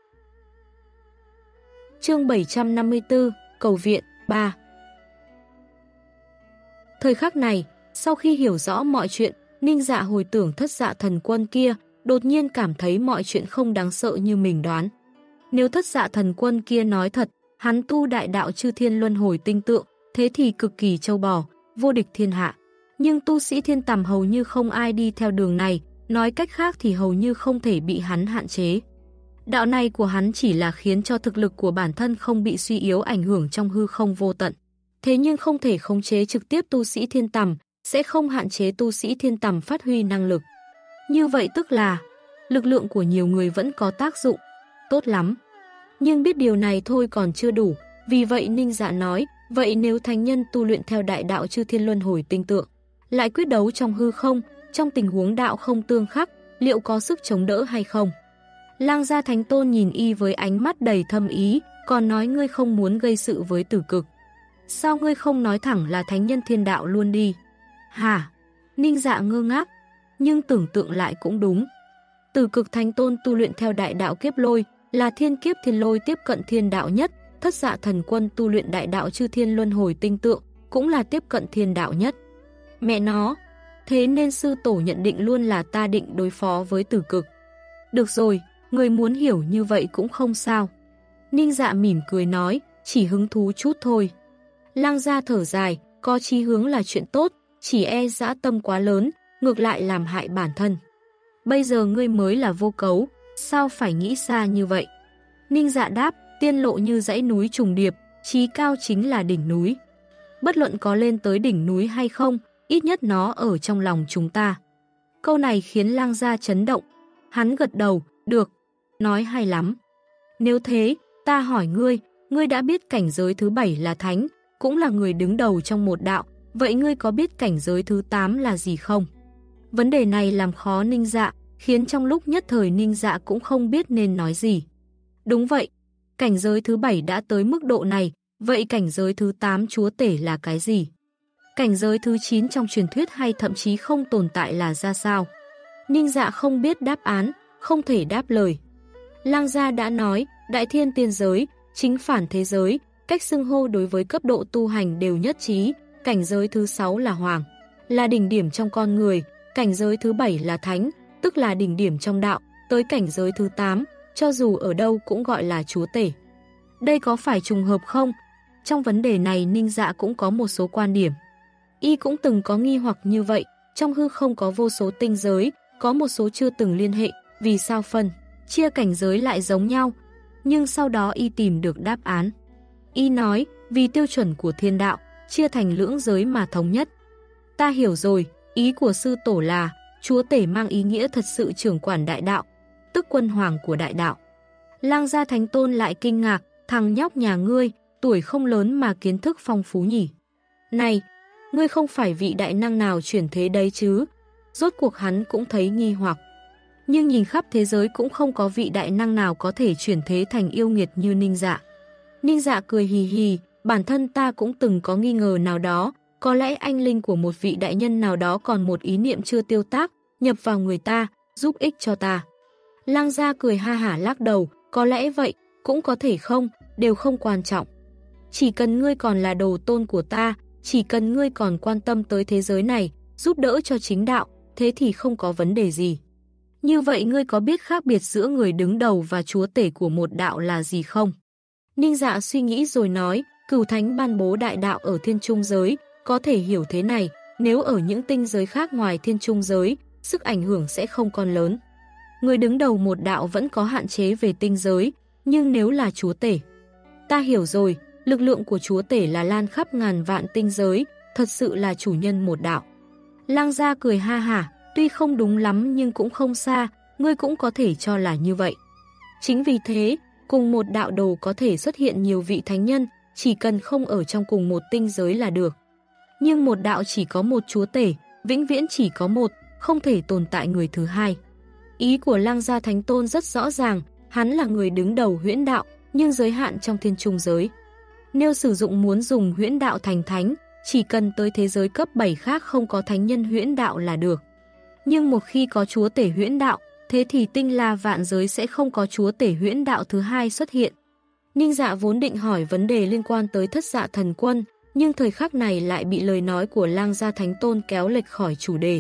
S1: Chương bảy trăm năm mươi tư, Cầu viện, ba. Thời khắc này, sau khi hiểu rõ mọi chuyện, Ninh Dạ hồi tưởng Thất Dạ Thần Quân kia, đột nhiên cảm thấy mọi chuyện không đáng sợ như mình đoán. Nếu Thất Dạ Thần Quân kia nói thật, hắn tu đại đạo chư thiên luân hồi tinh tượng, thế thì cực kỳ châu bò, vô địch thiên hạ. Nhưng tu sĩ thiên tầm hầu như không ai đi theo đường này, nói cách khác thì hầu như không thể bị hắn hạn chế. Đạo này của hắn chỉ là khiến cho thực lực của bản thân không bị suy yếu ảnh hưởng trong hư không vô tận. Thế nhưng không thể khống chế trực tiếp tu sĩ thiên tầm, sẽ không hạn chế tu sĩ thiên tầm phát huy năng lực. Như vậy tức là, lực lượng của nhiều người vẫn có tác dụng, tốt lắm. Nhưng biết điều này thôi còn chưa đủ, vì vậy Ninh Dạ nói, vậy nếu thánh nhân tu luyện theo đại đạo chư thiên luân hồi tinh tượng, lại quyết đấu trong hư không, trong tình huống đạo không tương khắc, liệu có sức chống đỡ hay không? Lang Gia Thánh Tôn nhìn y với ánh mắt đầy thâm ý, còn nói ngươi không muốn gây sự với Tử Cực. Sao ngươi không nói thẳng là thánh nhân thiên đạo luôn đi? Hả? Ninh Dạ ngơ ngác, nhưng tưởng tượng lại cũng đúng. Tử Cực Thánh Tôn tu luyện theo đại đạo kiếp lôi, là thiên kiếp thiên lôi tiếp cận thiên đạo nhất, Thất Dạ Thần Quân tu luyện đại đạo chư thiên luân hồi tinh tượng, cũng là tiếp cận thiên đạo nhất. Mẹ nó, thế nên sư tổ nhận định luôn là ta định đối phó với Tử Cực. Được rồi, người muốn hiểu như vậy cũng không sao. Ninh Dạ mỉm cười nói, chỉ hứng thú chút thôi. Lang Gia thở dài, có chí hướng là chuyện tốt, chỉ e dã tâm quá lớn, ngược lại làm hại bản thân. Bây giờ ngươi mới là vô cấu, sao phải nghĩ xa như vậy? Ninh Dạ đáp, tiên lộ như dãy núi trùng điệp, chí cao chính là đỉnh núi. Bất luận có lên tới đỉnh núi hay không, ít nhất nó ở trong lòng chúng ta. Câu này khiến Lang Gia chấn động. Hắn gật đầu, được, nói hay lắm. Nếu thế, ta hỏi ngươi, ngươi đã biết cảnh giới thứ bảy là thánh, cũng là người đứng đầu trong một đạo, vậy ngươi có biết cảnh giới thứ tám là gì không? Vấn đề này làm khó Ninh Dạ, khiến trong lúc nhất thời Ninh Dạ cũng không biết nên nói gì. Đúng vậy, cảnh giới thứ bảy đã tới mức độ này, vậy cảnh giới thứ tám chúa tể là cái gì? Cảnh giới thứ chín trong truyền thuyết hay thậm chí không tồn tại là ra sao? Ninh Dạ không biết đáp án, không thể đáp lời. Lang Gia đã nói, đại thiên tiên giới, chính phản thế giới, cách xưng hô đối với cấp độ tu hành đều nhất trí, cảnh giới thứ sáu là hoàng, là đỉnh điểm trong con người, cảnh giới thứ bảy là thánh, tức là đỉnh điểm trong đạo, tới cảnh giới thứ tám, cho dù ở đâu cũng gọi là chúa tể. Đây có phải trùng hợp không? Trong vấn đề này Ninh Dạ cũng có một số quan điểm. Y cũng từng có nghi hoặc như vậy, trong hư không có vô số tinh giới, có một số chưa từng liên hệ, vì sao phân, chia cảnh giới lại giống nhau? Nhưng sau đó Y tìm được đáp án. Y nói, vì tiêu chuẩn của thiên đạo, chia thành lưỡng giới mà thống nhất. Ta hiểu rồi, ý của sư tổ là, chúa tể mang ý nghĩa thật sự trưởng quản đại đạo, tức quân hoàng của đại đạo. Lang Gia Thánh Tôn lại kinh ngạc, thằng nhóc nhà ngươi, tuổi không lớn mà kiến thức phong phú nhỉ. Này, ngươi không phải vị đại năng nào chuyển thế đấy chứ? Rốt cuộc hắn cũng thấy nghi hoặc. Nhưng nhìn khắp thế giới cũng không có vị đại năng nào có thể chuyển thế thành yêu nghiệt như Ninh Dạ. Ninh Dạ cười hì hì, bản thân ta cũng từng có nghi ngờ nào đó, có lẽ anh linh của một vị đại nhân nào đó còn một ý niệm chưa tiêu tác, nhập vào người ta, giúp ích cho ta. Lang Gia cười ha hả lắc đầu, có lẽ vậy, cũng có thể không, đều không quan trọng. Chỉ cần ngươi còn là đồ tôn của ta, chỉ cần ngươi còn quan tâm tới thế giới này, giúp đỡ cho chính đạo, thế thì không có vấn đề gì. Như vậy ngươi có biết khác biệt giữa người đứng đầu và chúa tể của một đạo là gì không? Ninh Dạ suy nghĩ rồi nói, Cửu Thánh ban bố đại đạo ở thiên trung giới, có thể hiểu thế này, nếu ở những tinh giới khác ngoài thiên trung giới, sức ảnh hưởng sẽ không còn lớn. Người đứng đầu một đạo vẫn có hạn chế về tinh giới, nhưng nếu là chúa tể. Ta hiểu rồi, lực lượng của chúa tể là lan khắp ngàn vạn tinh giới, thật sự là chủ nhân một đạo. Lang Gia cười ha hả, tuy không đúng lắm nhưng cũng không xa, ngươi cũng có thể cho là như vậy. Chính vì thế, cùng một đạo đồ có thể xuất hiện nhiều vị thánh nhân, chỉ cần không ở trong cùng một tinh giới là được. Nhưng một đạo chỉ có một chúa tể, vĩnh viễn chỉ có một, không thể tồn tại người thứ hai. Ý của Lang Gia Thánh Tôn rất rõ ràng, hắn là người đứng đầu huyễn đạo, nhưng giới hạn trong thiên trung giới. Nếu sử dụng muốn dùng huyễn đạo thành thánh, chỉ cần tới thế giới cấp bảy khác không có thánh nhân huyễn đạo là được. Nhưng một khi có chúa tể huyễn đạo, thế thì tinh la vạn giới sẽ không có chúa tể huyễn đạo thứ hai xuất hiện. Ninh Dạ vốn định hỏi vấn đề liên quan tới Thất Dạ Thần Quân, nhưng thời khắc này lại bị lời nói của Lang Gia Thánh Tôn kéo lệch khỏi chủ đề.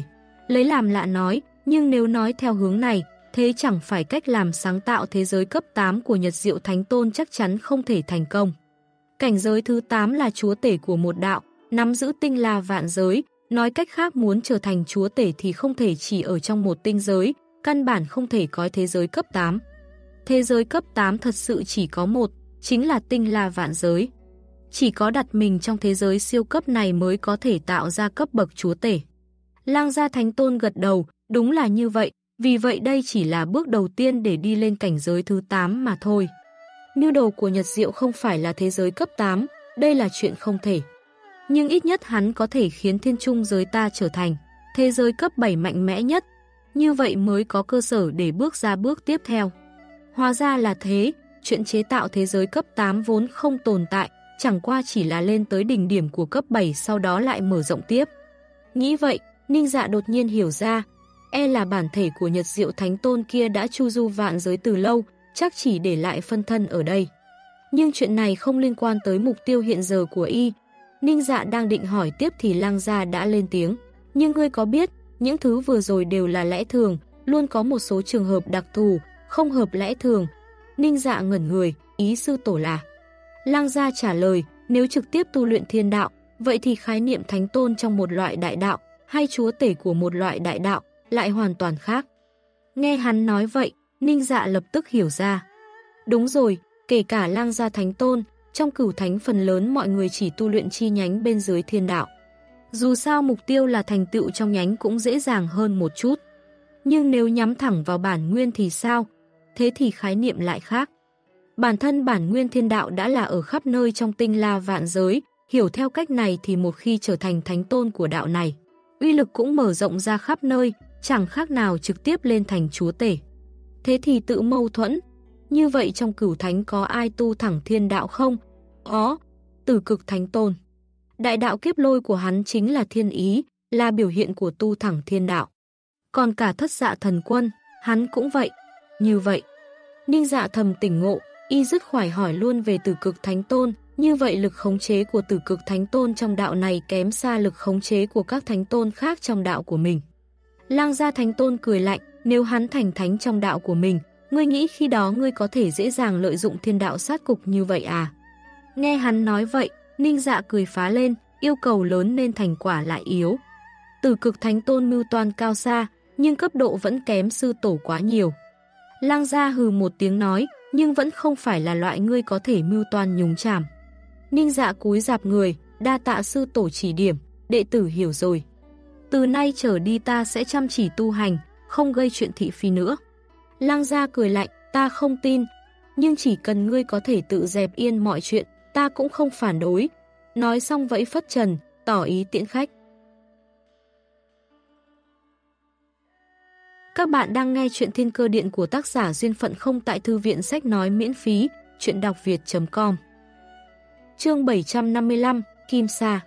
S1: lấy làm lạ nói, nhưng nếu nói theo hướng này, thế chẳng phải cách làm sáng tạo thế giới cấp tám của Nhật Diệu Thánh Tôn chắc chắn không thể thành công. Cảnh giới thứ tám là chúa tể của một đạo, nắm giữ tinh la vạn giới, nói cách khác muốn trở thành chúa tể thì không thể chỉ ở trong một tinh giới, căn bản không thể có thế giới cấp tám. Thế giới cấp tám thật sự chỉ có một, chính là tinh la vạn giới. Chỉ có đặt mình trong thế giới siêu cấp này mới có thể tạo ra cấp bậc chúa tể. Lang Gia Thánh Tôn gật đầu, đúng là như vậy, vì vậy đây chỉ là bước đầu tiên để đi lên cảnh giới thứ tám mà thôi. Mưu đồ của Nhật Diệu không phải là thế giới cấp tám, đây là chuyện không thể. Nhưng ít nhất hắn có thể khiến thiên trung giới ta trở thành thế giới cấp bảy mạnh mẽ nhất, như vậy mới có cơ sở để bước ra bước tiếp theo. Hóa ra là thế, chuyện chế tạo thế giới cấp tám vốn không tồn tại, chẳng qua chỉ là lên tới đỉnh điểm của cấp bảy sau đó lại mở rộng tiếp. Nghĩ vậy, Ninh Dạ đột nhiên hiểu ra, e là bản thể của Nhật Diệu Thánh Tôn kia đã chu du vạn giới từ lâu, chắc chỉ để lại phân thân ở đây. Nhưng chuyện này không liên quan tới mục tiêu hiện giờ của y. Ninh Dạ đang định hỏi tiếp thì Lang Gia đã lên tiếng. Nhưng ngươi có biết, những thứ vừa rồi đều là lẽ thường, luôn có một số trường hợp đặc thù, không hợp lẽ thường. Ninh Dạ ngẩn người, ý sư tổ là. Lang Gia trả lời, nếu trực tiếp tu luyện thiên đạo, vậy thì khái niệm thánh tôn trong một loại đại đạo, hay chúa tể của một loại đại đạo, lại hoàn toàn khác. Nghe hắn nói vậy, Ninh Dạ lập tức hiểu ra. Đúng rồi, kể cả Lang Gia Thánh Tôn, trong cửu thánh phần lớn mọi người chỉ tu luyện chi nhánh bên dưới thiên đạo. Dù sao mục tiêu là thành tựu trong nhánh cũng dễ dàng hơn một chút. Nhưng nếu nhắm thẳng vào bản nguyên thì sao? Thế thì khái niệm lại khác. Bản thân bản nguyên thiên đạo đã là ở khắp nơi trong tinh la vạn giới, hiểu theo cách này thì một khi trở thành thánh tôn của đạo này, uy lực cũng mở rộng ra khắp nơi, chẳng khác nào trực tiếp lên thành chúa tể. Thế thì tự mâu thuẫn. Như vậy trong cửu thánh có ai tu thẳng thiên đạo không? Có, Tử Cực Thánh Tôn. Đại đạo kiếp lôi của hắn chính là thiên ý, là biểu hiện của tu thẳng thiên đạo. Còn cả Thất Dạ Thần Quân, hắn cũng vậy. Như vậy, Ninh Dạ thầm tỉnh ngộ, y dứt khoải hỏi luôn về Tử Cực Thánh Tôn. Như vậy lực khống chế của Tử Cực Thánh Tôn trong đạo này kém xa lực khống chế của các thánh tôn khác trong đạo của mình. Lang Gia Thánh Tôn cười lạnh, nếu hắn thành thánh trong đạo của mình, ngươi nghĩ khi đó ngươi có thể dễ dàng lợi dụng thiên đạo sát cục như vậy à? Nghe hắn nói vậy, Ninh Dạ cười phá lên, yêu cầu lớn nên thành quả lại yếu. Tử Cực Thánh Tôn mưu toan cao xa, nhưng cấp độ vẫn kém sư tổ quá nhiều. Lang Gia hừ một tiếng nói, nhưng vẫn không phải là loại ngươi có thể mưu toan nhúng chàm. Ninh Dạ cúi rạp người, đa tạ sư tổ chỉ điểm, đệ tử hiểu rồi. Từ nay trở đi ta sẽ chăm chỉ tu hành, không gây chuyện thị phi nữa. Lang Gia cười lạnh, ta không tin, nhưng chỉ cần ngươi có thể tự dẹp yên mọi chuyện, ta cũng không phản đối. Nói xong vẫy phất trần, tỏ ý tiễn khách. Các bạn đang nghe chuyện Thiên Cơ Điện của tác giả Duyên Phận Không tại thư viện sách nói miễn phí, chuyện đọc việt chấm com. Chương bảy trăm năm mươi lăm, Kim Sa.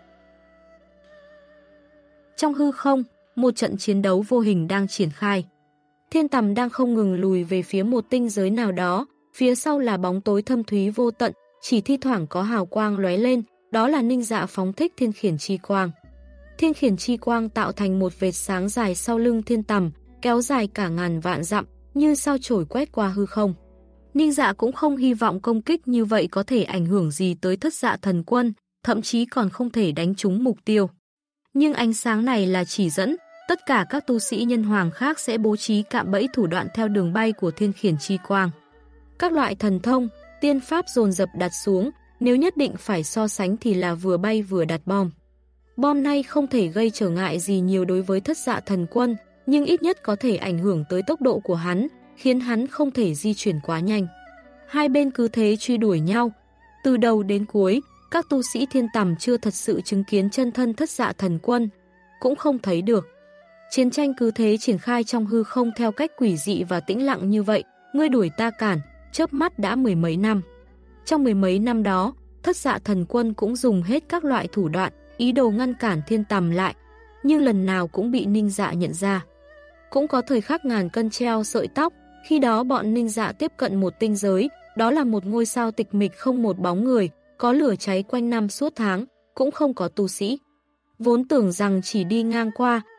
S1: Trong hư không, một trận chiến đấu vô hình đang triển khai. Thiên Tầm đang không ngừng lùi về phía một tinh giới nào đó, phía sau là bóng tối thâm thúy vô tận, chỉ thi thoảng có hào quang lóe lên, đó là Ninh Dạ phóng thích Thiên Khiển Chi Quang. Thiên Khiển Chi Quang tạo thành một vệt sáng dài sau lưng Thiên Tầm, kéo dài cả ngàn vạn dặm, như sao chổi quét qua hư không. Ninh Dạ cũng không hy vọng công kích như vậy có thể ảnh hưởng gì tới Thất Dạ Thần Quân, thậm chí còn không thể đánh trúng mục tiêu. Nhưng ánh sáng này là chỉ dẫn, tất cả các tu sĩ nhân hoàng khác sẽ bố trí cạm bẫy thủ đoạn theo đường bay của Thiên Khiển Chi Quang. Các loại thần thông, tiên pháp dồn dập đặt xuống, nếu nhất định phải so sánh thì là vừa bay vừa đặt bom. Bom này không thể gây trở ngại gì nhiều đối với Thất Dạ Thần Quân, nhưng ít nhất có thể ảnh hưởng tới tốc độ của hắn, khiến hắn không thể di chuyển quá nhanh. Hai bên cứ thế truy đuổi nhau. Từ đầu đến cuối, các tu sĩ Thiên Tầm chưa thật sự chứng kiến chân thân Thất Dạ Thần Quân, cũng không thấy được. Chiến tranh cứ thế triển khai trong hư không theo cách quỷ dị và tĩnh lặng như vậy, ngươi đuổi ta cản, chớp mắt đã mười mấy năm. Trong mười mấy năm đó, Thất Dạ Thần Quân cũng dùng hết các loại thủ đoạn, ý đồ ngăn cản Thiên Tầm lại, nhưng lần nào cũng bị Ninh Dạ nhận ra. Cũng có thời khắc ngàn cân treo sợi tóc, khi đó bọn Ninh Dạ tiếp cận một tinh giới, đó là một ngôi sao tịch mịch không một bóng người, có lửa cháy quanh năm suốt tháng, cũng không có tu sĩ. Vốn tưởng rằng chỉ đi ngang qua,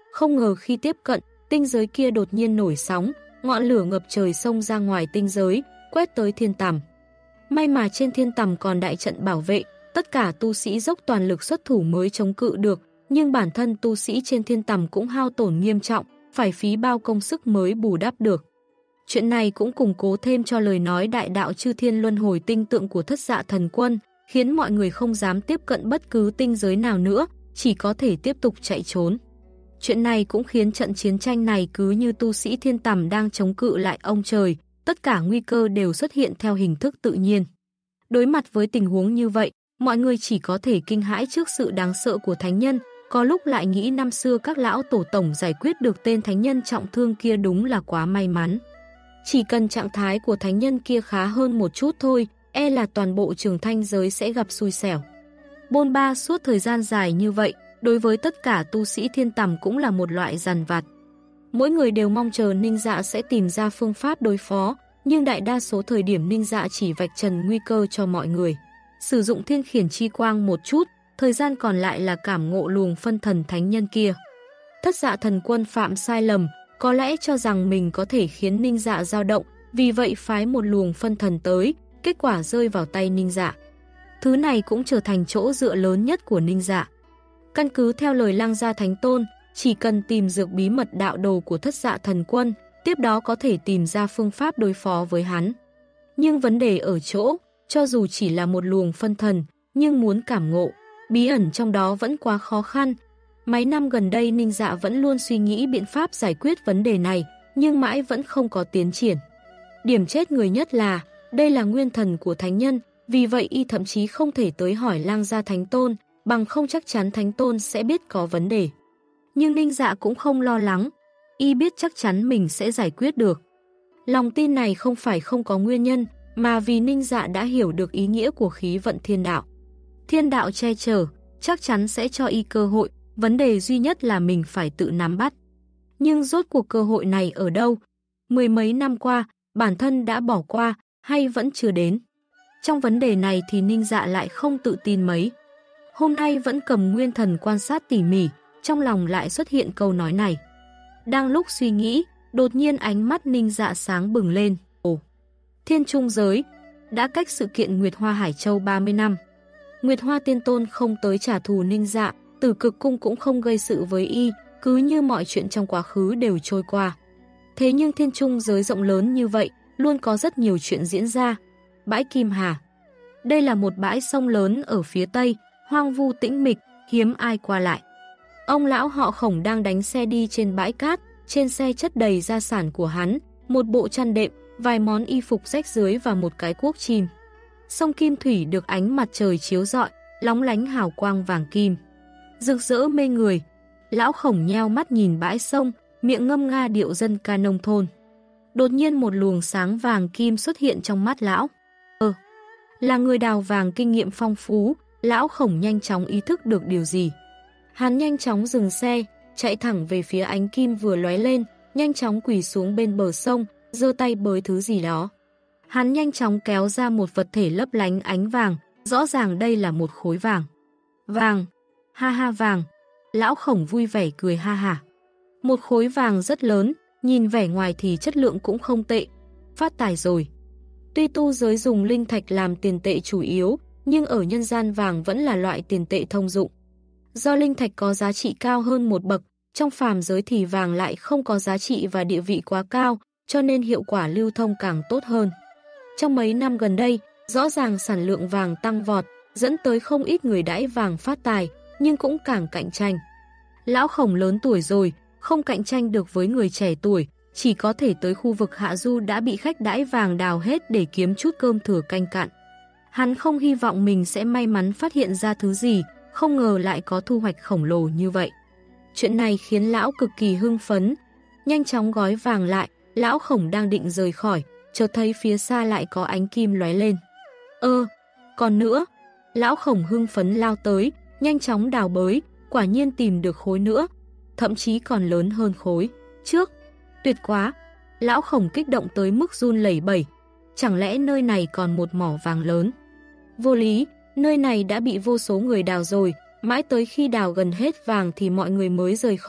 S1: Không ngờ khi tiếp cận, tinh giới kia đột nhiên nổi sóng, ngọn lửa ngập trời xông ra ngoài tinh giới, quét tới thiên tầm. May mà trên thiên tầm còn đại trận bảo vệ, tất cả tu sĩ dốc toàn lực xuất thủ mới chống cự được, nhưng bản thân tu sĩ trên thiên tầm cũng hao tổn nghiêm trọng, phải phí bao công sức mới bù đắp được. Chuyện này cũng củng cố thêm cho lời nói đại đạo chư thiên luân hồi tinh tượng của Thất Dạ Thần Quân, khiến mọi người không dám tiếp cận bất cứ tinh giới nào nữa, chỉ có thể tiếp tục chạy trốn. Chuyện này cũng khiến trận chiến tranh này cứ như tu sĩ thiên tầm đang chống cự lại ông trời, tất cả nguy cơ đều xuất hiện theo hình thức tự nhiên. Đối mặt với tình huống như vậy, mọi người chỉ có thể kinh hãi trước sự đáng sợ của thánh nhân, có lúc lại nghĩ năm xưa các lão tổ tổng giải quyết được tên thánh nhân trọng thương kia đúng là quá may mắn. Chỉ cần trạng thái của thánh nhân kia khá hơn một chút thôi, e là toàn bộ Trường Thanh giới sẽ gặp xui xẻo. Bôn ba suốt thời gian dài như vậy, đối với tất cả tu sĩ thiên tầm cũng là một loại dằn vặt. Mỗi người đều mong chờ Ninh Dạ sẽ tìm ra phương pháp đối phó, nhưng đại đa số thời điểm Ninh Dạ chỉ vạch trần nguy cơ cho mọi người. Sử dụng thiên khiển chi quang một chút, thời gian còn lại là cảm ngộ luồng phân thần thánh nhân kia. Thất Dạ Thần Quân phạm sai lầm, có lẽ cho rằng mình có thể khiến Ninh Dạ dao động, vì vậy phái một luồng phân thần tới, kết quả rơi vào tay Ninh Dạ. Thứ này cũng trở thành chỗ dựa lớn nhất của Ninh Dạ. Căn cứ theo lời Lăng Gia Thánh Tôn, chỉ cần tìm dược bí mật đạo đồ của Thất Dạ Thần Quân, tiếp đó có thể tìm ra phương pháp đối phó với hắn. Nhưng vấn đề ở chỗ, cho dù chỉ là một luồng phân thần, nhưng muốn cảm ngộ, bí ẩn trong đó vẫn quá khó khăn. Mấy năm gần đây Ninh Dạ vẫn luôn suy nghĩ biện pháp giải quyết vấn đề này, nhưng mãi vẫn không có tiến triển. Điểm chết người nhất là, đây là nguyên thần của thánh nhân, vì vậy y thậm chí không thể tới hỏi Lăng Gia Thánh Tôn, bằng không chắc chắn Thánh Tôn sẽ biết có vấn đề. Nhưng Ninh Dạ cũng không lo lắng, y biết chắc chắn mình sẽ giải quyết được. Lòng tin này không phải không có nguyên nhân, mà vì Ninh Dạ đã hiểu được ý nghĩa của khí vận thiên đạo. Thiên đạo che chở, chắc chắn sẽ cho y cơ hội, vấn đề duy nhất là mình phải tự nắm bắt. Nhưng rốt cuộc cơ hội này ở đâu? Mười mấy năm qua, bản thân đã bỏ qua, hay vẫn chưa đến? Trong vấn đề này thì Ninh Dạ lại không tự tin mấy. Hôm nay vẫn cầm nguyên thần quan sát tỉ mỉ, trong lòng lại xuất hiện câu nói này. Đang lúc suy nghĩ, đột nhiên ánh mắt Ninh Dạ sáng bừng lên. Ồ, thiên trung giới, đã cách sự kiện Nguyệt Hoa Hải Châu ba mươi năm. Nguyệt Hoa Tiên Tôn không tới trả thù Ninh Dạ, Tử Cực Cung cũng không gây sự với y, cứ như mọi chuyện trong quá khứ đều trôi qua. Thế nhưng thiên trung giới rộng lớn như vậy, luôn có rất nhiều chuyện diễn ra. Bãi Kim Hà. Đây là một bãi sông lớn ở phía tây, hoang vu tĩnh mịch, hiếm ai qua lại. Ông lão họ Khổng đang đánh xe đi trên bãi cát, trên xe chất đầy gia sản của hắn, một bộ chăn đệm, vài món y phục rách rưới và một cái cuốc chim. Sông Kim Thủy được ánh mặt trời chiếu rọi, lóng lánh hào quang vàng kim. Rực rỡ mê người, lão Khổng nheo mắt nhìn bãi sông, miệng ngâm nga điệu dân ca nông thôn. Đột nhiên một luồng sáng vàng kim xuất hiện trong mắt lão. Ờ, là người đào vàng kinh nghiệm phong phú, lão Khổng nhanh chóng ý thức được điều gì. Hắn nhanh chóng dừng xe, chạy thẳng về phía ánh kim vừa lóe lên, nhanh chóng quỳ xuống bên bờ sông, giơ tay bới thứ gì đó. Hắn nhanh chóng kéo ra một vật thể lấp lánh ánh vàng, rõ ràng đây là một khối vàng. Vàng, ha ha vàng, lão Khổng vui vẻ cười ha ha. Một khối vàng rất lớn, nhìn vẻ ngoài thì chất lượng cũng không tệ. Phát tài rồi. Tuy tu giới dùng linh thạch làm tiền tệ chủ yếu, nhưng ở nhân gian vàng vẫn là loại tiền tệ thông dụng. Do linh thạch có giá trị cao hơn một bậc, trong phàm giới thì vàng lại không có giá trị và địa vị quá cao, cho nên hiệu quả lưu thông càng tốt hơn. Trong mấy năm gần đây, rõ ràng sản lượng vàng tăng vọt, dẫn tới không ít người đãi vàng phát tài, nhưng cũng càng cạnh tranh. Lão Khổng lớn tuổi rồi, không cạnh tranh được với người trẻ tuổi, chỉ có thể tới khu vực hạ du đã bị khách đãi vàng đào hết để kiếm chút cơm thừa canh cạn. Hắn không hy vọng mình sẽ may mắn phát hiện ra thứ gì, không ngờ lại có thu hoạch khổng lồ như vậy. Chuyện này khiến lão cực kỳ hưng phấn. Nhanh chóng gói vàng lại, lão Khổng đang định rời khỏi, chợt thấy phía xa lại có ánh kim lóe lên. Ơ, còn nữa, lão Khổng hưng phấn lao tới, nhanh chóng đào bới, quả nhiên tìm được khối nữa, thậm chí còn lớn hơn khối trước. Tuyệt quá, lão Khổng kích động tới mức run lẩy bẩy. Chẳng lẽ nơi này còn một mỏ vàng lớn? Vô lý, nơi này đã bị vô số người đào rồi, mãi tới khi đào gần hết vàng thì mọi người mới rời khỏi,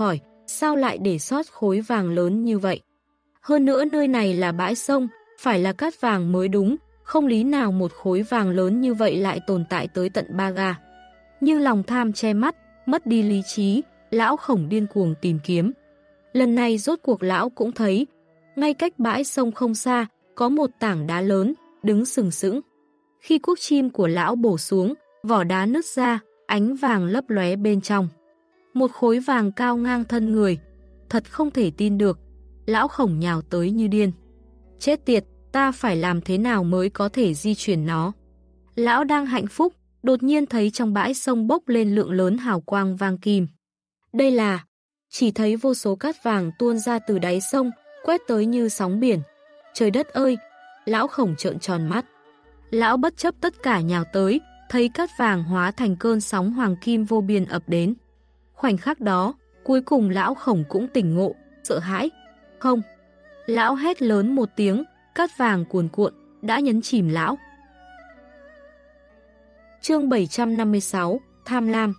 S1: sao lại để sót khối vàng lớn như vậy? Hơn nữa nơi này là bãi sông, phải là cát vàng mới đúng, không lý nào một khối vàng lớn như vậy lại tồn tại tới tận ba ga. Nhưng lòng tham che mắt, mất đi lý trí, lão Khổng điên cuồng tìm kiếm. Lần này rốt cuộc lão cũng thấy, ngay cách bãi sông không xa, có một tảng đá lớn, đứng sừng sững. Khi cuốc chim của lão bổ xuống, vỏ đá nứt ra, ánh vàng lấp lóe bên trong. Một khối vàng cao ngang thân người, thật không thể tin được. Lão Khổng nhào tới như điên. Chết tiệt, ta phải làm thế nào mới có thể di chuyển nó? Lão đang hạnh phúc, đột nhiên thấy trong bãi sông bốc lên lượng lớn hào quang vàng kim. Đây là... Chỉ thấy vô số cát vàng tuôn ra từ đáy sông, quét tới như sóng biển. Trời đất ơi! Lão Khổng trợn tròn mắt. Lão bất chấp tất cả nhào tới, thấy cát vàng hóa thành cơn sóng hoàng kim vô biên ập đến. Khoảnh khắc đó, cuối cùng lão Khổng cũng tỉnh ngộ, sợ hãi. Không! Lão hét lớn một tiếng, cát vàng cuồn cuộn, đã nhấn chìm lão. Chương bảy trăm năm mươi sáu, Tham lam.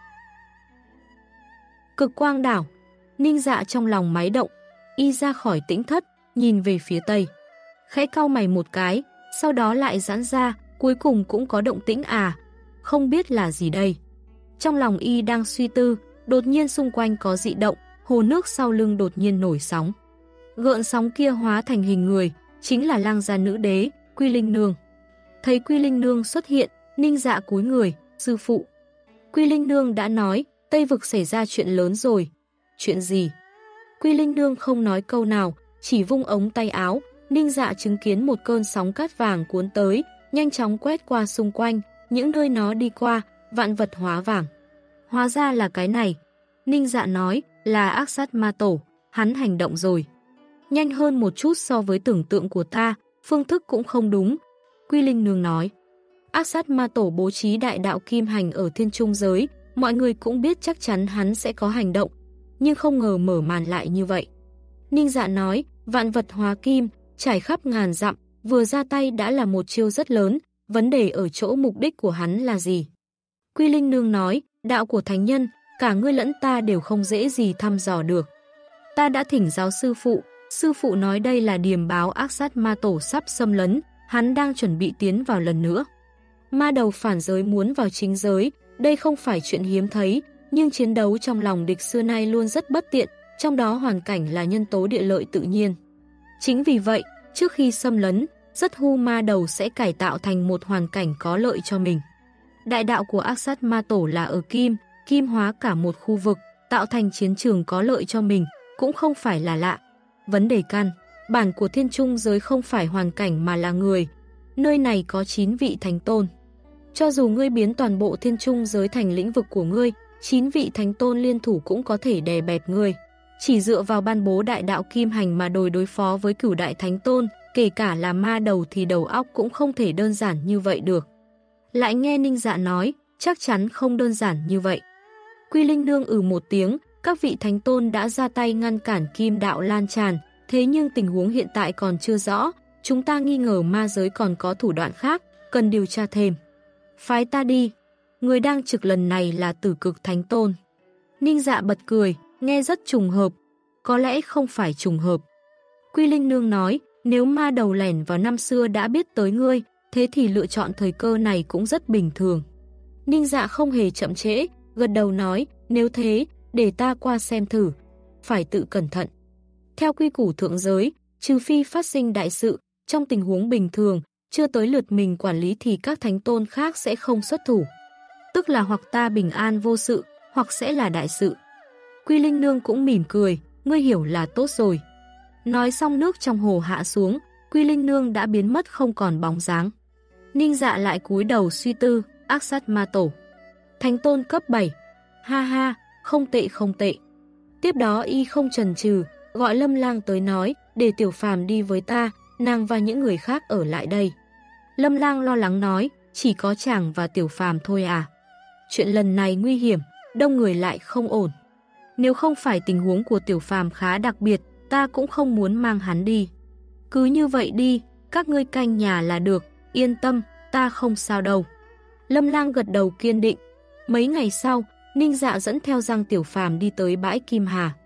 S1: Cực quang đảo. Ninh Dạ trong lòng máy động, y ra khỏi tĩnh thất, nhìn về phía tây. Khẽ cau mày một cái, sau đó lại giãn ra, cuối cùng cũng có động tĩnh à, không biết là gì đây. Trong lòng y đang suy tư, đột nhiên xung quanh có dị động, hồ nước sau lưng đột nhiên nổi sóng. Gợn sóng kia hóa thành hình người, chính là lang gia nữ đế, Quy Linh Nương. Thấy Quy Linh Nương xuất hiện, Ninh Dạ cúi người, sư phụ. Quy Linh Nương đã nói, Tây Vực xảy ra chuyện lớn rồi. Chuyện gì? Quy Linh Nương không nói câu nào, chỉ vung ống tay áo. Ninh Dạ chứng kiến một cơn sóng cát vàng cuốn tới, nhanh chóng quét qua xung quanh, những nơi nó đi qua, vạn vật hóa vàng. Hóa ra là cái này. Ninh Dạ nói, là Ác Sát Ma Tổ, hắn hành động rồi. Nhanh hơn một chút so với tưởng tượng của ta, phương thức cũng không đúng. Quy Linh Nương nói, Ác Sát Ma Tổ bố trí đại đạo kim hành ở thiên trung giới, mọi người cũng biết chắc chắn hắn sẽ có hành động, nhưng không ngờ mở màn lại như vậy. Ninh Dạ nói, vạn vật hóa kim, trải khắp ngàn dặm, vừa ra tay đã là một chiêu rất lớn, vấn đề ở chỗ mục đích của hắn là gì? Quy Linh Nương nói, đạo của thánh nhân, cả ngươi lẫn ta đều không dễ gì thăm dò được. Ta đã thỉnh giáo sư phụ, sư phụ nói đây là điềm báo Ác Sát Ma Tổ sắp xâm lấn, hắn đang chuẩn bị tiến vào lần nữa. Ma đầu phản giới muốn vào chính giới, đây không phải chuyện hiếm thấy, nhưng chiến đấu trong lòng địch xưa nay luôn rất bất tiện, trong đó hoàn cảnh là nhân tố địa lợi tự nhiên. Chính vì vậy, trước khi xâm lấn, rất hu ma đầu sẽ cải tạo thành một hoàn cảnh có lợi cho mình. Đại đạo của Ác Sát Ma Tổ là ở kim, kim hóa cả một khu vực, tạo thành chiến trường có lợi cho mình, cũng không phải là lạ. Vấn đề căn bản của thiên trung giới không phải hoàn cảnh mà là người. Nơi này có chín vị thánh tôn. Cho dù ngươi biến toàn bộ thiên trung giới thành lĩnh vực của ngươi, chín vị thánh tôn liên thủ cũng có thể đè bẹp ngươi. Chỉ dựa vào ban bố đại đạo kim hành mà đòi đối phó với cửu đại thánh tôn, kể cả là ma đầu thì đầu óc cũng không thể đơn giản như vậy được. Lại nghe Ninh Dạ nói, chắc chắn không đơn giản như vậy. Quy Linh Nương ừ một tiếng, các vị thánh tôn đã ra tay ngăn cản kim đạo lan tràn, thế nhưng tình huống hiện tại còn chưa rõ, chúng ta nghi ngờ ma giới còn có thủ đoạn khác, cần điều tra thêm. Phái ta đi, người đang trực lần này là Tử Cực Thánh Tôn. Ninh Dạ bật cười, nghe rất trùng hợp, có lẽ không phải trùng hợp. Quy Linh Nương nói, nếu ma đầu lẻn vào năm xưa đã biết tới ngươi, thế thì lựa chọn thời cơ này cũng rất bình thường. Ninh Dạ không hề chậm trễ, gật đầu nói, nếu thế, để ta qua xem thử, phải tự cẩn thận. Theo quy củ thượng giới, trừ phi phát sinh đại sự, trong tình huống bình thường, chưa tới lượt mình quản lý thì các thánh tôn khác sẽ không xuất thủ. Tức là hoặc ta bình an vô sự, hoặc sẽ là đại sự. Quy Linh Nương cũng mỉm cười, ngươi hiểu là tốt rồi. Nói xong nước trong hồ hạ xuống, Quy Linh Nương đã biến mất không còn bóng dáng. Ninh Dạ lại cúi đầu suy tư, Ác Sát Ma Tổ. Thánh tôn cấp bảy. Ha ha, không tệ không tệ. Tiếp đó y không chần chừ, gọi Lâm Lang tới nói, để Tiểu Phàm đi với ta, nàng và những người khác ở lại đây. Lâm Lang lo lắng nói, chỉ có chàng và Tiểu Phàm thôi à? Chuyện lần này nguy hiểm, đông người lại không ổn. Nếu không phải tình huống của Tiểu Phàm khá đặc biệt, ta cũng không muốn mang hắn đi. Cứ như vậy đi, các ngươi canh nhà là được, yên tâm, ta không sao đâu. Lâm Lang gật đầu kiên định. Mấy ngày sau, Ninh Dạ dẫn theo Giang Tiểu Phàm đi tới bãi Kim Hà.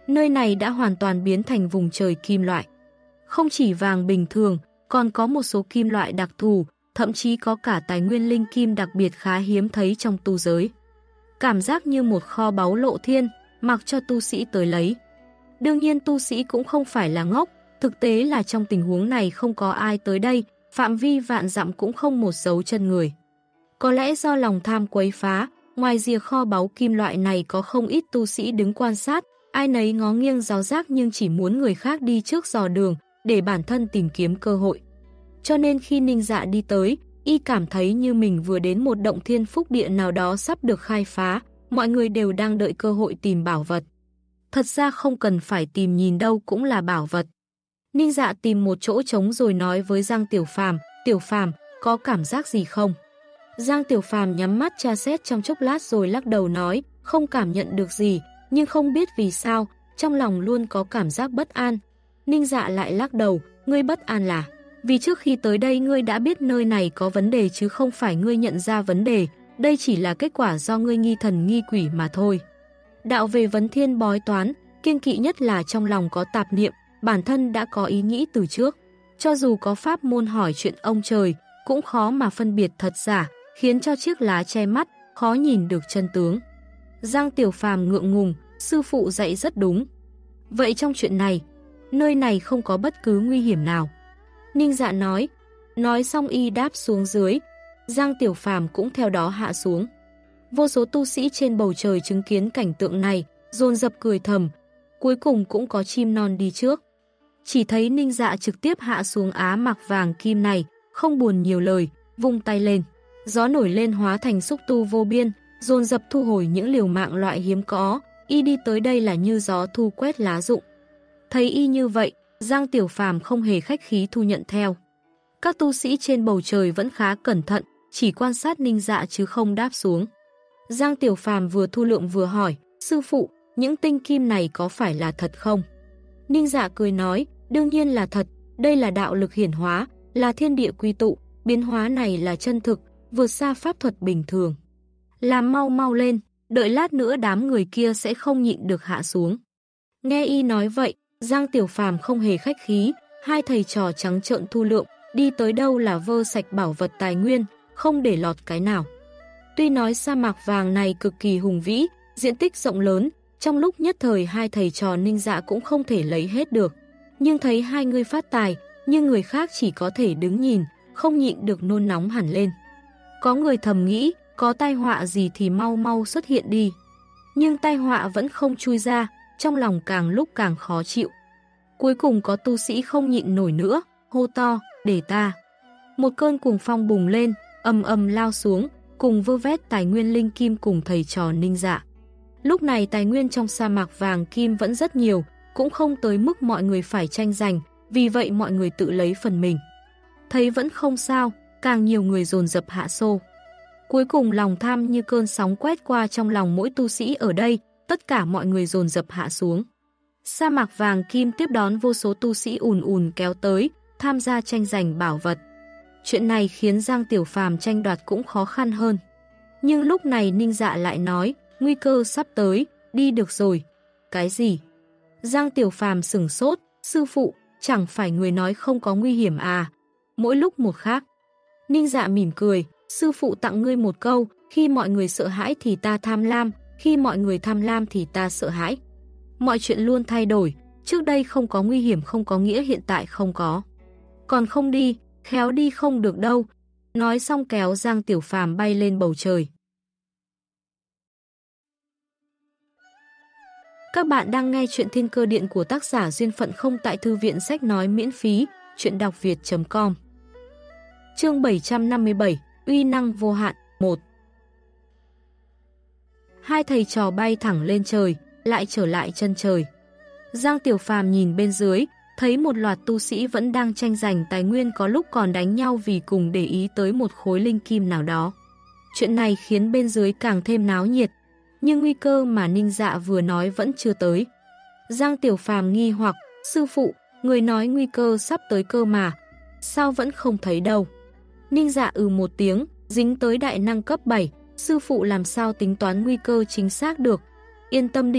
S1: Nơi này đã hoàn toàn biến thành vùng trời kim loại. Không chỉ vàng bình thường, còn có một số kim loại đặc thù, thậm chí có cả tài nguyên linh kim đặc biệt khá hiếm thấy trong tu giới. Cảm giác như một kho báu lộ thiên, mặc cho tu sĩ tới lấy. Đương nhiên tu sĩ cũng không phải là ngốc, thực tế là trong tình huống này không có ai tới đây, phạm vi vạn dặm cũng không một dấu chân người. Có lẽ do lòng tham quấy phá, ngoài rìa kho báu kim loại này có không ít tu sĩ đứng quan sát, ai nấy ngó nghiêng giáo giác nhưng chỉ muốn người khác đi trước dò đường, để bản thân tìm kiếm cơ hội. Cho nên khi Ninh Dạ đi tới, y cảm thấy như mình vừa đến một động thiên phúc địa nào đó sắp được khai phá, mọi người đều đang đợi cơ hội tìm bảo vật. Thật ra không cần phải tìm nhìn đâu cũng là bảo vật. Ninh Dạ tìm một chỗ trống rồi nói với Giang Tiểu Phàm, Tiểu Phàm, có cảm giác gì không? Giang Tiểu Phàm nhắm mắt tra xét trong chốc lát rồi lắc đầu nói, không cảm nhận được gì, nhưng không biết vì sao, trong lòng luôn có cảm giác bất an. Ninh Dạ lại lắc đầu, ngươi bất an là vì trước khi tới đây ngươi đã biết nơi này có vấn đề chứ không phải ngươi nhận ra vấn đề, đây chỉ là kết quả do ngươi nghi thần nghi quỷ mà thôi. Đạo về vấn thiên bói toán, kiêng kỵ nhất là trong lòng có tạp niệm, bản thân đã có ý nghĩ từ trước. Cho dù có pháp môn hỏi chuyện ông trời, cũng khó mà phân biệt thật giả, khiến cho chiếc lá che mắt, khó nhìn được chân tướng. Giang Tiểu Phàm ngượng ngùng, sư phụ dạy rất đúng. Vậy trong chuyện này, nơi này không có bất cứ nguy hiểm nào. Ninh Dạ nói, nói xong y đáp xuống dưới, Giang Tiểu Phàm cũng theo đó hạ xuống. Vô số tu sĩ trên bầu trời chứng kiến cảnh tượng này, dồn dập cười thầm, cuối cùng cũng có chim non đi trước. Chỉ thấy Ninh Dạ trực tiếp hạ xuống á mặc vàng kim này, không buồn nhiều lời, vung tay lên. Gió nổi lên hóa thành xúc tu vô biên, dồn dập thu hồi những liều mạng loại hiếm có, y đi tới đây là như gió thu quét lá rụng. Thấy y như vậy, Giang Tiểu Phàm không hề khách khí thu nhận theo. Các tu sĩ trên bầu trời vẫn khá cẩn thận, chỉ quan sát Ninh Dạ chứ không đáp xuống. Giang Tiểu Phàm vừa thu lượng vừa hỏi, sư phụ, những tinh kim này có phải là thật không? Ninh Dạ cười nói, đương nhiên là thật, đây là đạo lực hiển hóa, là thiên địa quy tụ, biến hóa này là chân thực, vượt xa pháp thuật bình thường. Làm mau mau lên, đợi lát nữa đám người kia sẽ không nhịn được hạ xuống. Nghe y nói vậy, Giang Tiểu Phàm không hề khách khí, hai thầy trò trắng trợn thu lượng, đi tới đâu là vơ sạch bảo vật tài nguyên, không để lọt cái nào. Tuy nói sa mạc vàng này cực kỳ hùng vĩ, diện tích rộng lớn, trong lúc nhất thời hai thầy trò Ninh Dạ cũng không thể lấy hết được. Nhưng thấy hai người phát tài, nhưng người khác chỉ có thể đứng nhìn, không nhịn được nôn nóng hẳn lên. Có người thầm nghĩ, có tai họa gì thì mau mau xuất hiện đi. Nhưng tai họa vẫn không chui ra, trong lòng càng lúc càng khó chịu. Cuối cùng có tu sĩ không nhịn nổi nữa, hô to, để ta. Một cơn cuồng phong bùng lên, ầm ầm lao xuống, cùng vơ vét tài nguyên linh kim cùng thầy trò Ninh Dạ. Lúc này tài nguyên trong sa mạc vàng kim vẫn rất nhiều, cũng không tới mức mọi người phải tranh giành, vì vậy mọi người tự lấy phần mình. Thấy vẫn không sao, càng nhiều người dồn dập hạ xô. Cuối cùng lòng tham như cơn sóng quét qua trong lòng mỗi tu sĩ ở đây, tất cả mọi người dồn dập hạ xuống. Sa mạc vàng kim tiếp đón vô số tu sĩ ùn ùn kéo tới, tham gia tranh giành bảo vật. Chuyện này khiến Giang Tiểu Phàm tranh đoạt cũng khó khăn hơn. Nhưng lúc này Ninh Dạ lại nói, nguy cơ sắp tới, đi được rồi. Cái gì? Giang Tiểu Phàm sửng sốt, sư phụ, chẳng phải người nói không có nguy hiểm à? Mỗi lúc một khác. Ninh Dạ mỉm cười, sư phụ tặng ngươi một câu, khi mọi người sợ hãi thì ta tham lam, khi mọi người tham lam thì ta sợ hãi. Mọi chuyện luôn thay đổi, trước đây không có nguy hiểm không có nghĩa hiện tại không có. Còn không đi, khéo đi không được đâu. Nói xong kéo Giang Tiểu Phàm bay lên bầu trời. Các bạn đang nghe chuyện Thiên Cơ Điện của tác giả Duyên Phận Không tại thư viện sách nói miễn phí, chuyện đọc việt chấm com. Chương bảy trăm năm mươi bảy, uy năng vô hạn, một. Hai thầy trò bay thẳng lên trời, lại trở lại chân trời. Giang Tiểu Phàm nhìn bên dưới, thấy một loạt tu sĩ vẫn đang tranh giành tài nguyên, có lúc còn đánh nhau vì cùng để ý tới một khối linh kim nào đó. Chuyện này khiến bên dưới càng thêm náo nhiệt, nhưng nguy cơ mà Ninh Dạ vừa nói vẫn chưa tới. Giang Tiểu Phàm nghi hoặc, sư phụ, người nói nguy cơ sắp tới cơ mà, sao vẫn không thấy đâu? Ninh Dạ ừ một tiếng, dính tới đại năng cấp bảy, sư phụ làm sao tính toán nguy cơ chính xác được. Yên tâm đi,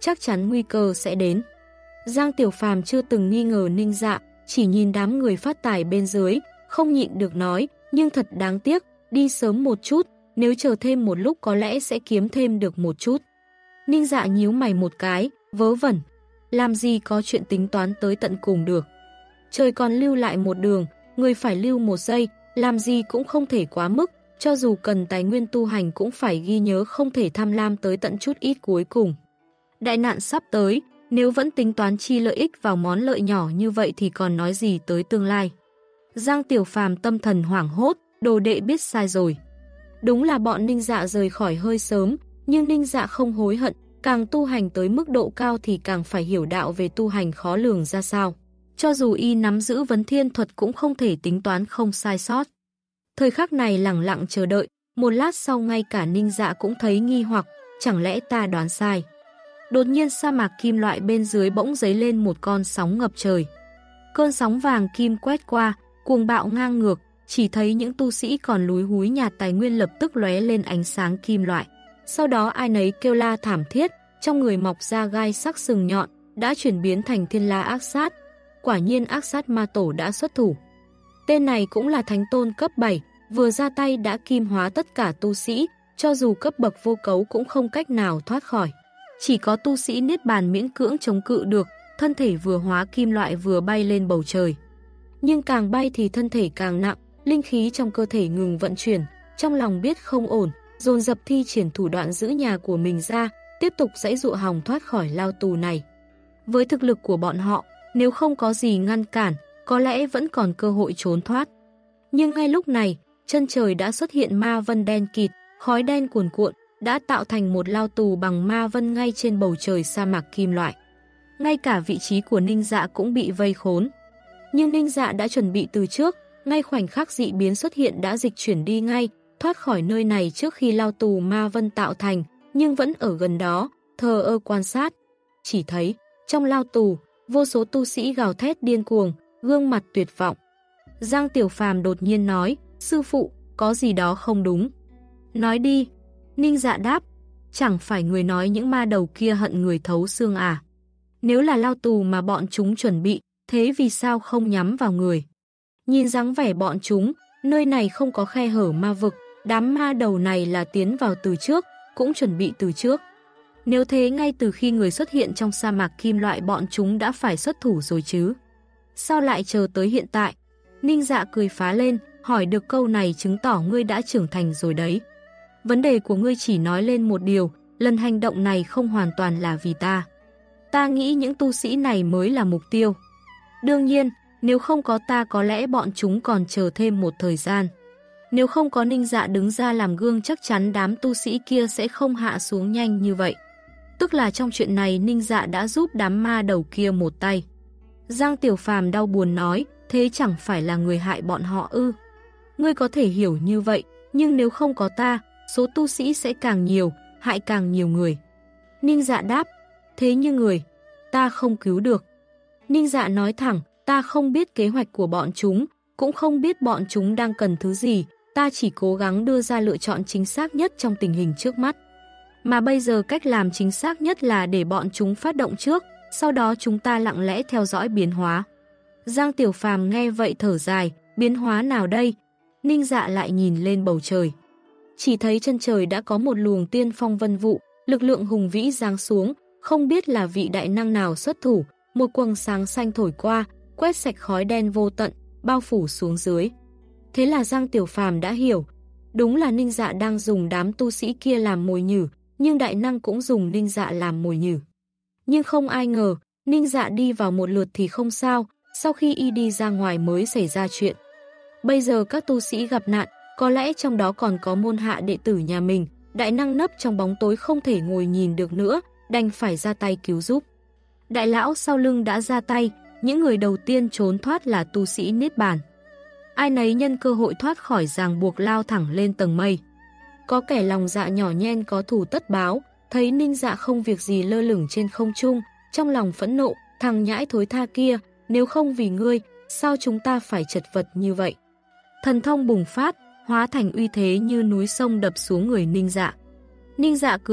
S1: chắc chắn nguy cơ sẽ đến. Giang Tiểu Phàm chưa từng nghi ngờ Ninh Dạ, chỉ nhìn đám người phát tài bên dưới, không nhịn được nói, nhưng thật đáng tiếc, đi sớm một chút, nếu chờ thêm một lúc có lẽ sẽ kiếm thêm được một chút. Ninh Dạ nhíu mày một cái, vớ vẩn, làm gì có chuyện tính toán tới tận cùng được. Trời còn lưu lại một đường, người phải lưu một giây, làm gì cũng không thể quá mức, cho dù cần tài nguyên tu hành cũng phải ghi nhớ không thể tham lam tới tận chút ít cuối cùng. Đại nạn sắp tới, nếu vẫn tính toán chi lợi ích vào món lợi nhỏ như vậy thì còn nói gì tới tương lai. Giang Tiểu Phàm tâm thần hoảng hốt, đồ đệ biết sai rồi. Đúng là bọn Ninh Dạ rời khỏi hơi sớm, nhưng Ninh Dạ không hối hận, càng tu hành tới mức độ cao thì càng phải hiểu đạo về tu hành khó lường ra sao. Cho dù y nắm giữ vấn thiên thuật cũng không thể tính toán không sai sót. Thời khắc này lặng lặng chờ đợi, một lát sau ngay cả Ninh Dạ cũng thấy nghi hoặc, chẳng lẽ ta đoán sai. Đột nhiên sa mạc kim loại bên dưới bỗng dấy lên một con sóng ngập trời. Cơn sóng vàng kim quét qua, cuồng bạo ngang ngược, chỉ thấy những tu sĩ còn lúi húi nhạt tài nguyên lập tức lóe lên ánh sáng kim loại. Sau đó ai nấy kêu la thảm thiết, trong người mọc ra gai sắc sừng nhọn, đã chuyển biến thành Thiên La Ác Sát. Quả nhiên Ác Sát Ma Tổ đã xuất thủ. Tên này cũng là thánh tôn cấp bảy, vừa ra tay đã kim hóa tất cả tu sĩ, cho dù cấp bậc vô cấu cũng không cách nào thoát khỏi. Chỉ có tu sĩ Niết Bàn miễn cưỡng chống cự được, thân thể vừa hóa kim loại vừa bay lên bầu trời. Nhưng càng bay thì thân thể càng nặng, linh khí trong cơ thể ngừng vận chuyển, trong lòng biết không ổn, dồn dập thi triển thủ đoạn giữ nhà của mình ra, tiếp tục giãy giụa hòng thoát khỏi lao tù này. Với thực lực của bọn họ, nếu không có gì ngăn cản, có lẽ vẫn còn cơ hội trốn thoát. Nhưng ngay lúc này, chân trời đã xuất hiện ma vân đen kịt, khói đen cuồn cuộn, đã tạo thành một lao tù bằng ma vân ngay trên bầu trời sa mạc kim loại. Ngay cả vị trí của Ninh Dạ cũng bị vây khốn. Nhưng Ninh Dạ đã chuẩn bị từ trước, ngay khoảnh khắc dị biến xuất hiện đã dịch chuyển đi ngay, thoát khỏi nơi này trước khi lao tù ma vân tạo thành, nhưng vẫn ở gần đó, thờ ơ quan sát. Chỉ thấy, trong lao tù, vô số tu sĩ gào thét điên cuồng, gương mặt tuyệt vọng. Giang Tiểu Phàm đột nhiên nói, sư phụ, có gì đó không đúng. Nói đi. Ninh Dạ đáp, chẳng phải người nói những ma đầu kia hận người thấu xương à? Nếu là lao tù mà bọn chúng chuẩn bị, thế vì sao không nhắm vào người? Nhìn dáng vẻ bọn chúng, nơi này không có khe hở ma vực, đám ma đầu này là tiến vào từ trước, cũng chuẩn bị từ trước. Nếu thế ngay từ khi người xuất hiện trong sa mạc kim loại bọn chúng đã phải xuất thủ rồi chứ? Sao lại chờ tới hiện tại? Ninh Dạ cười phá lên, hỏi được câu này chứng tỏ ngươi đã trưởng thành rồi đấy. Vấn đề của ngươi chỉ nói lên một điều, lần hành động này không hoàn toàn là vì ta. Ta nghĩ những tu sĩ này mới là mục tiêu. Đương nhiên, nếu không có ta có lẽ bọn chúng còn chờ thêm một thời gian. Nếu không có Ninh Dạ đứng ra làm gương chắc chắn đám tu sĩ kia sẽ không hạ xuống nhanh như vậy. Tức là trong chuyện này Ninh Dạ đã giúp đám ma đầu kia một tay. Giang Tiểu Phàm đau buồn nói, thế chẳng phải là người hại bọn họ ư? Ngươi có thể hiểu như vậy, nhưng nếu không có ta, số tu sĩ sẽ càng nhiều, hại càng nhiều người. Ninh Dạ đáp, thế như người, ta không cứu được. Ninh Dạ nói thẳng, ta không biết kế hoạch của bọn chúng, cũng không biết bọn chúng đang cần thứ gì, ta chỉ cố gắng đưa ra lựa chọn chính xác nhất trong tình hình trước mắt. Mà bây giờ cách làm chính xác nhất là để bọn chúng phát động trước, sau đó chúng ta lặng lẽ theo dõi biến hóa. Giang Tiểu Phàm nghe vậy thở dài, biến hóa nào đây? Ninh Dạ lại nhìn lên bầu trời. Chỉ thấy chân trời đã có một luồng tiên phong vân vụ, lực lượng hùng vĩ giáng xuống, không biết là vị đại năng nào xuất thủ, một quầng sáng xanh thổi qua, quét sạch khói đen vô tận, bao phủ xuống dưới. Thế là Giang Tiểu Phàm đã hiểu, đúng là Ninh Dạ đang dùng đám tu sĩ kia làm mồi nhử, nhưng đại năng cũng dùng Ninh Dạ làm mồi nhử. Nhưng không ai ngờ, Ninh Dạ đi vào một lượt thì không sao, sau khi y đi ra ngoài mới xảy ra chuyện. Bây giờ các tu sĩ gặp nạn, có lẽ trong đó còn có môn hạ đệ tử nhà mình, đại năng nấp trong bóng tối không thể ngồi nhìn được nữa, đành phải ra tay cứu giúp. Đại lão sau lưng đã ra tay, những người đầu tiên trốn thoát là tu sĩ Niết Bàn. Ai nấy nhân cơ hội thoát khỏi ràng buộc lao thẳng lên tầng mây. Có kẻ lòng dạ nhỏ nhen có thù tất báo, thấy Ninh Dạ không việc gì lơ lửng trên không trung, trong lòng phẫn nộ, thằng nhãi thối tha kia, nếu không vì ngươi, sao chúng ta phải chật vật như vậy? Thần thông bùng phát, hóa thành uy thế như núi sông đập xuống người Ninh Dạ. Ninh Dạ cười lạnh,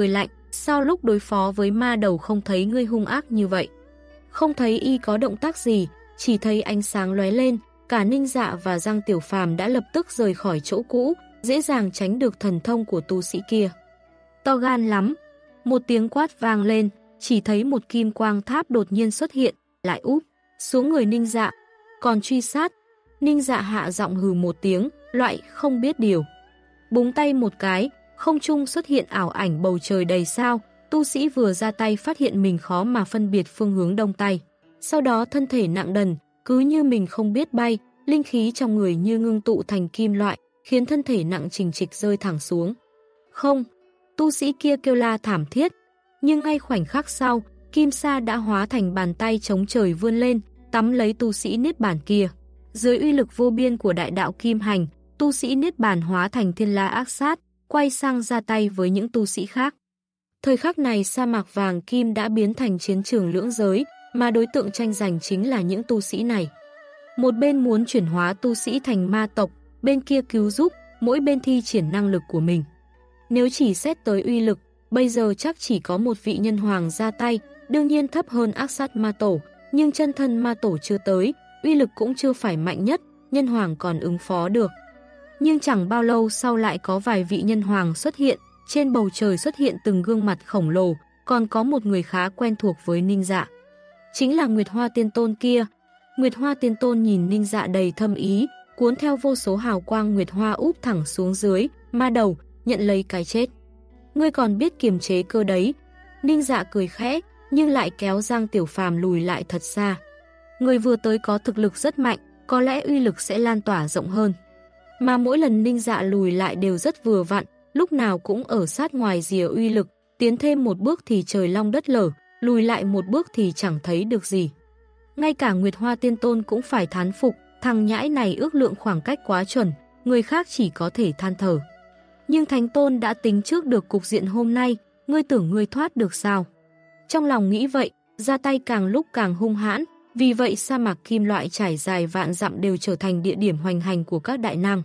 S1: sao lúc đối phó với ma đầu không thấy ngươi hung ác như vậy? Không thấy y có động tác gì, chỉ thấy ánh sáng lóe lên, cả Ninh Dạ và Giang Tiểu Phàm đã lập tức rời khỏi chỗ cũ, dễ dàng tránh được thần thông của tu sĩ kia. To gan lắm! Một tiếng quát vang lên, chỉ thấy một kim quang tháp đột nhiên xuất hiện, lại úp xuống người Ninh Dạ. Còn truy sát, Ninh Dạ hạ giọng hừ một tiếng, loại không biết điều. Búng tay một cái, không trung xuất hiện ảo ảnh bầu trời đầy sao, tu sĩ vừa ra tay phát hiện mình khó mà phân biệt phương hướng đông tây. Sau đó thân thể nặng đần, cứ như mình không biết bay, linh khí trong người như ngưng tụ thành kim loại, khiến thân thể nặng trình trịch rơi thẳng xuống. Không, tu sĩ kia kêu la thảm thiết, nhưng ngay khoảnh khắc sau, kim sa đã hóa thành bàn tay chống trời vươn lên, tắm lấy tu sĩ niết bàn kia. Dưới uy lực vô biên của đại đạo kim hành, tu sĩ niết bàn hóa thành thiên la ác sát, quay sang ra tay với những tu sĩ khác. Thời khắc này sa mạc vàng kim đã biến thành chiến trường lưỡng giới, mà đối tượng tranh giành chính là những tu sĩ này. Một bên muốn chuyển hóa tu sĩ thành ma tộc, bên kia cứu giúp, mỗi bên thi triển năng lực của mình. Nếu chỉ xét tới uy lực, bây giờ chắc chỉ có một vị nhân hoàng ra tay, đương nhiên thấp hơn ác sát ma tổ, nhưng chân thân ma tổ chưa tới, uy lực cũng chưa phải mạnh nhất, nhân hoàng còn ứng phó được. Nhưng chẳng bao lâu sau lại có vài vị nhân hoàng xuất hiện, trên bầu trời xuất hiện từng gương mặt khổng lồ, còn có một người khá quen thuộc với Ninh Dạ. Chính là Nguyệt Hoa Tiên Tôn kia. Nguyệt Hoa Tiên Tôn nhìn Ninh Dạ đầy thâm ý, cuốn theo vô số hào quang Nguyệt Hoa úp thẳng xuống dưới, ma đầu, nhận lấy cái chết. Ngươi còn biết kiềm chế cơ đấy. Ninh Dạ cười khẽ, nhưng lại kéo Giang Tiểu Phàm lùi lại thật xa. Người vừa tới có thực lực rất mạnh, có lẽ uy lực sẽ lan tỏa rộng hơn. Mà mỗi lần Ninh Dạ lùi lại đều rất vừa vặn, lúc nào cũng ở sát ngoài rìa uy lực, tiến thêm một bước thì trời long đất lở, lùi lại một bước thì chẳng thấy được gì. Ngay cả Nguyệt Hoa Tiên Tôn cũng phải thán phục, thằng nhãi này ước lượng khoảng cách quá chuẩn, người khác chỉ có thể than thở. Nhưng Thánh Tôn đã tính trước được cục diện hôm nay, ngươi tưởng ngươi thoát được sao? Trong lòng nghĩ vậy, ra tay càng lúc càng hung hãn, vì vậy sa mạc kim loại trải dài vạn dặm đều trở thành địa điểm hoành hành của các đại năng.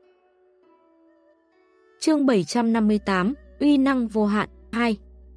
S1: Chương bảy trăm năm mươi tám, uy năng vô hạn, hai.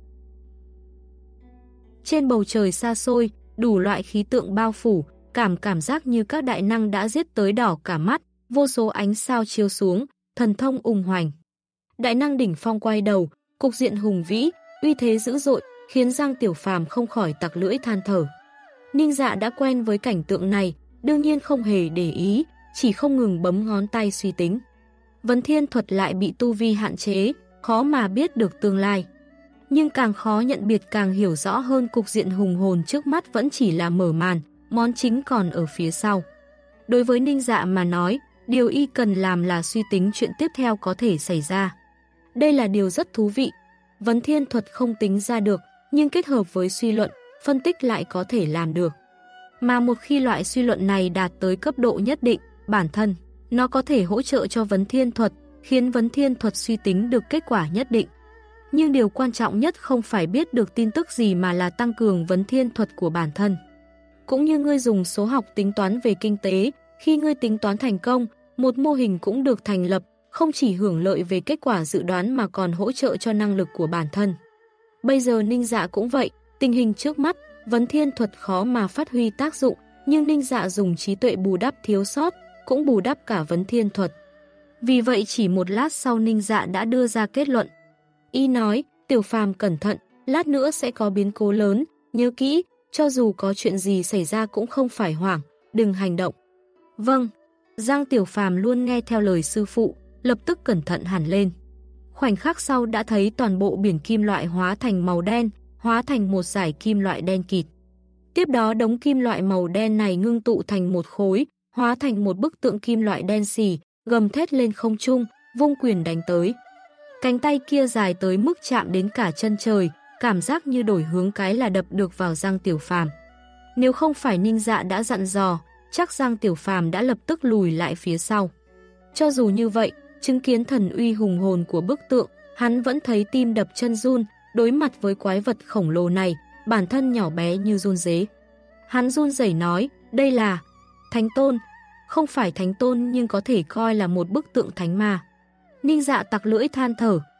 S1: Trên bầu trời xa xôi, đủ loại khí tượng bao phủ, cảm cảm giác như các đại năng đã giết tới đỏ cả mắt, vô số ánh sao chiếu xuống, thần thông ùng hoành. Đại năng đỉnh phong quay đầu, cục diện hùng vĩ, uy thế dữ dội, khiến Giang Tiểu Phàm không khỏi tặc lưỡi than thở. Ninh Dạ đã quen với cảnh tượng này, đương nhiên không hề để ý, chỉ không ngừng bấm ngón tay suy tính. Vấn thiên thuật lại bị tu vi hạn chế, khó mà biết được tương lai. Nhưng càng khó nhận biệt càng hiểu rõ hơn cục diện hùng hồn trước mắt vẫn chỉ là mở màn, món chính còn ở phía sau. Đối với Ninh Dạ mà nói, điều y cần làm là suy tính chuyện tiếp theo có thể xảy ra. Đây là điều rất thú vị. Vấn thiên thuật không tính ra được, nhưng kết hợp với suy luận, phân tích lại có thể làm được. Mà một khi loại suy luận này đạt tới cấp độ nhất định, bản thân, nó có thể hỗ trợ cho vấn thiên thuật, khiến vấn thiên thuật suy tính được kết quả nhất định. Nhưng điều quan trọng nhất không phải biết được tin tức gì mà là tăng cường vấn thiên thuật của bản thân. Cũng như ngươi dùng số học tính toán về kinh tế, khi ngươi tính toán thành công, một mô hình cũng được thành lập, không chỉ hưởng lợi về kết quả dự đoán mà còn hỗ trợ cho năng lực của bản thân. Bây giờ Ninh Dạ cũng vậy, tình hình trước mắt, vấn thiên thuật khó mà phát huy tác dụng, nhưng Ninh Dạ dùng trí tuệ bù đắp thiếu sót, cũng bù đắp cả vấn thiên thuật. Vì vậy chỉ một lát sau Ninh Dạ đã đưa ra kết luận. Y nói, Tiểu Phàm cẩn thận, lát nữa sẽ có biến cố lớn, nhớ kỹ, cho dù có chuyện gì xảy ra cũng không phải hoảng, đừng hành động. Vâng, Giang Tiểu Phàm luôn nghe theo lời sư phụ, lập tức cẩn thận hẳn lên. Khoảnh khắc sau đã thấy toàn bộ biển kim loại hóa thành màu đen, hóa thành một dải kim loại đen kịt. Tiếp đó đống kim loại màu đen này ngưng tụ thành một khối, hóa thành một bức tượng kim loại đen xì, gầm thét lên không trung, vung quyền đánh tới. Cánh tay kia dài tới mức chạm đến cả chân trời, cảm giác như đổi hướng cái là đập được vào Giang Tiểu Phàm. Nếu không phải Ninh Dạ đã dặn dò, chắc Giang Tiểu Phàm đã lập tức lùi lại phía sau. Cho dù như vậy, chứng kiến thần uy hùng hồn của bức tượng, hắn vẫn thấy tim đập chân run, đối mặt với quái vật khổng lồ này, bản thân nhỏ bé như run rế. Hắn run rẩy nói, đây là Thánh Tôn, không phải Thánh Tôn nhưng có thể coi là một bức tượng thánh ma. Ninh Dạ tặc lưỡi than thở,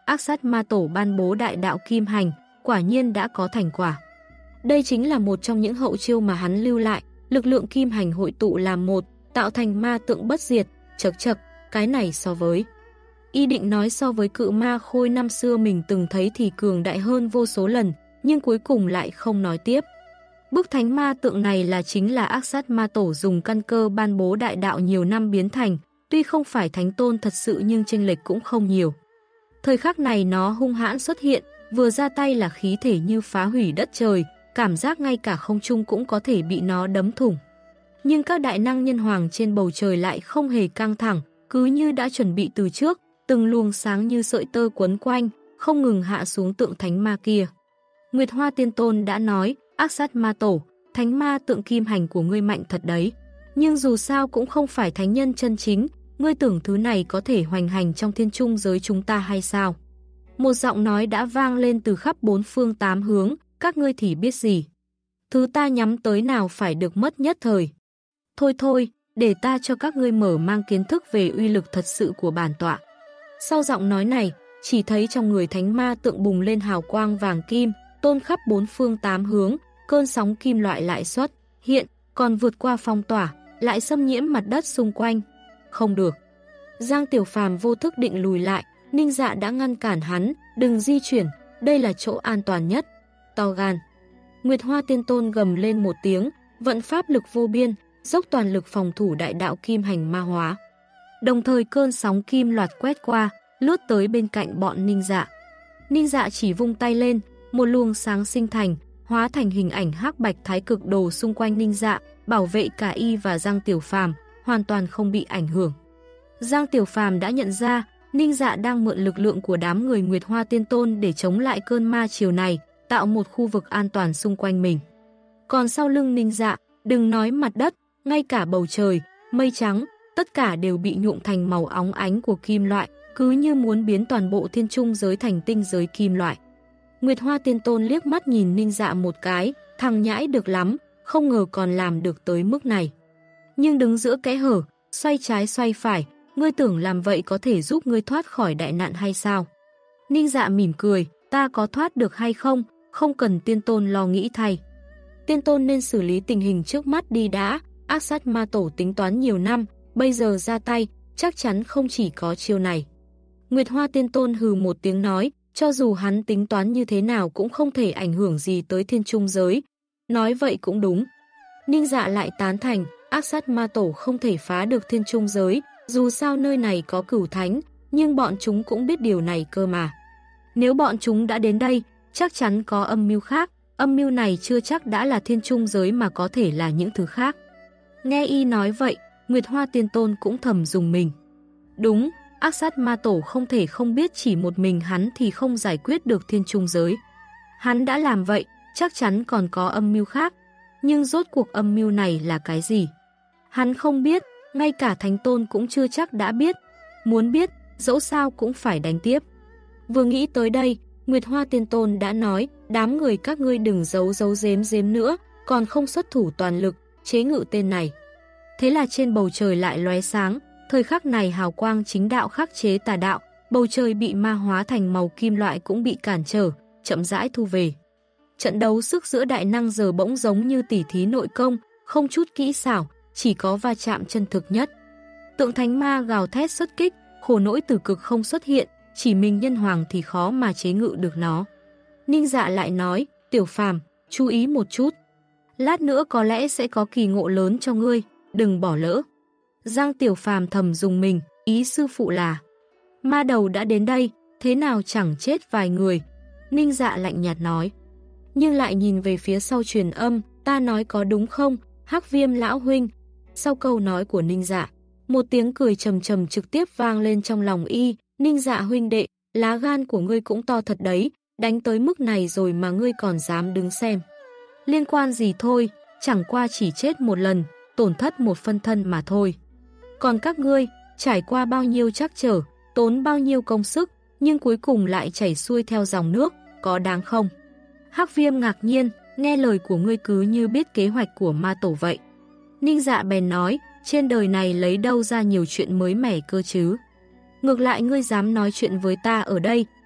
S1: Ác Sát Ma Tổ ban bố đại đạo kim hành, quả nhiên đã có thành quả. Đây chính là một trong những hậu chiêu mà hắn lưu lại, lực lượng kim hành hội tụ làm một, tạo thành ma tượng bất diệt, chật chật, cái này so với. Y định nói so với cự ma khôi năm xưa mình từng thấy thì cường đại hơn vô số lần, nhưng cuối cùng lại không nói tiếp. Bức thánh ma tượng này là chính là Ác Sát Ma Tổ dùng căn cơ ban bố đại đạo nhiều năm biến thành, tuy không phải thánh tôn thật sự nhưng chênh lệch cũng không nhiều. Thời khắc này nó hung hãn xuất hiện, vừa ra tay là khí thể như phá hủy đất trời, cảm giác ngay cả không trung cũng có thể bị nó đấm thủng. Nhưng các đại năng nhân hoàng trên bầu trời lại không hề căng thẳng, cứ như đã chuẩn bị từ trước, từng luồng sáng như sợi tơ quấn quanh, không ngừng hạ xuống tượng thánh ma kia. Nguyệt Hoa Tiên Tôn đã nói, Ác Sát Ma Tổ, thánh ma tượng kim hành của ngươi mạnh thật đấy. Nhưng dù sao cũng không phải thánh nhân chân chính, ngươi tưởng thứ này có thể hoành hành trong thiên trung giới chúng ta hay sao? Một giọng nói đã vang lên từ khắp bốn phương tám hướng, các ngươi thì biết gì? Thứ ta nhắm tới nào phải được mất nhất thời. Thôi thôi, để ta cho các ngươi mở mang kiến thức về uy lực thật sự của bản tọa. Sau giọng nói này, chỉ thấy trong người thánh ma tượng bùng lên hào quang vàng kim, tôn khắp bốn phương tám hướng, cơn sóng kim loại lại xuất, hiện, còn vượt qua phong tỏa, lại xâm nhiễm mặt đất xung quanh. Không được. Giang Tiểu Phàm vô thức định lùi lại, Ninh Dạ đã ngăn cản hắn, đừng di chuyển, đây là chỗ an toàn nhất. To gan. Nguyệt Hoa Tiên Tôn gầm lên một tiếng, vận pháp lực vô biên, dốc toàn lực phòng thủ đại đạo kim hành ma hóa. Đồng thời cơn sóng kim loạt quét qua, lướt tới bên cạnh bọn Ninh Dạ. Ninh Dạ chỉ vung tay lên, một luồng sáng sinh thành, hóa thành hình ảnh hắc bạch thái cực đồ xung quanh Ninh Dạ, bảo vệ cả y và Giang Tiểu Phàm, hoàn toàn không bị ảnh hưởng. Giang Tiểu Phàm đã nhận ra, Ninh Dạ đang mượn lực lượng của đám người Nguyệt Hoa Tiên Tôn để chống lại cơn ma chiều này, tạo một khu vực an toàn xung quanh mình. Còn sau lưng Ninh Dạ, đừng nói mặt đất, ngay cả bầu trời, mây trắng, tất cả đều bị nhuộm thành màu óng ánh của kim loại, cứ như muốn biến toàn bộ thiên trung giới thành tinh giới kim loại. Nguyệt Hoa Tiên Tôn liếc mắt nhìn Ninh Dạ một cái, thằng nhãi được lắm, không ngờ còn làm được tới mức này. Nhưng đứng giữa kẽ hở, xoay trái xoay phải, ngươi tưởng làm vậy có thể giúp ngươi thoát khỏi đại nạn hay sao? Ninh Dạ mỉm cười, ta có thoát được hay không, không cần Tiên Tôn lo nghĩ thay. Tiên Tôn nên xử lý tình hình trước mắt đi đã, Ác Sát Ma Tổ tính toán nhiều năm, bây giờ ra tay, chắc chắn không chỉ có chiêu này. Nguyệt Hoa Tiên Tôn hừ một tiếng nói, cho dù hắn tính toán như thế nào cũng không thể ảnh hưởng gì tới thiên trung giới. Nói vậy cũng đúng. Ninh Dạ lại tán thành, Ác Sát Ma Tổ không thể phá được thiên trung giới, dù sao nơi này có cửu thánh, nhưng bọn chúng cũng biết điều này cơ mà. Nếu bọn chúng đã đến đây, chắc chắn có âm mưu khác, âm mưu này chưa chắc đã là thiên trung giới mà có thể là những thứ khác. Nghe y nói vậy, Nguyệt Hoa Tiên Tôn cũng thầm dùng mình. Đúng, Ác Sát Ma Tổ không thể không biết chỉ một mình hắn thì không giải quyết được thiên trung giới. Hắn đã làm vậy, chắc chắn còn có âm mưu khác. Nhưng rốt cuộc âm mưu này là cái gì? Hắn không biết, ngay cả Thánh Tôn cũng chưa chắc đã biết. Muốn biết, dẫu sao cũng phải đánh tiếp. Vừa nghĩ tới đây, Nguyệt Hoa Tiên Tôn đã nói, đám người các ngươi đừng giấu giấu giếm giếm nữa, còn không xuất thủ toàn lực, chế ngự tên này. Thế là trên bầu trời lại lóe sáng, thời khắc này hào quang chính đạo khắc chế tà đạo, bầu trời bị ma hóa thành màu kim loại cũng bị cản trở, chậm rãi thu về. Trận đấu sức giữa đại năng giờ bỗng giống như tỉ thí nội công, không chút kỹ xảo, chỉ có va chạm chân thực nhất. Tượng thánh ma gào thét xuất kích, khổ nỗi tử cực không xuất hiện, chỉ mình nhân hoàng thì khó mà chế ngự được nó. Ninh Dạ lại nói, Tiểu Phàm, chú ý một chút. Lát nữa có lẽ sẽ có kỳ ngộ lớn cho ngươi, đừng bỏ lỡ. Giang Tiểu Phàm thầm dùng mình, ý sư phụ là ma đầu đã đến đây, thế nào chẳng chết vài người. Ninh Dạ lạnh nhạt nói. Nhưng lại nhìn về phía sau truyền âm, ta nói có đúng không, Hắc Viêm lão huynh. Sau câu nói của Ninh Dạ, một tiếng cười trầm trầm trực tiếp vang lên trong lòng y. Ninh Dạ huynh đệ, lá gan của ngươi cũng to thật đấy, đánh tới mức này rồi mà ngươi còn dám đứng xem. Liên quan gì thôi, chẳng qua chỉ chết một lần, tổn thất một phân thân mà thôi. Còn các ngươi, trải qua bao nhiêu trắc trở, tốn bao nhiêu công sức, nhưng cuối cùng lại chảy xuôi theo dòng nước, có đáng không? Hắc Viêm ngạc nhiên, nghe lời của ngươi cứ như biết kế hoạch của ma tổ vậy. Ninh Dạ bèn nói, trên đời này lấy đâu ra nhiều chuyện mới mẻ cơ chứ? Ngược lại ngươi dám nói chuyện với ta ở đây,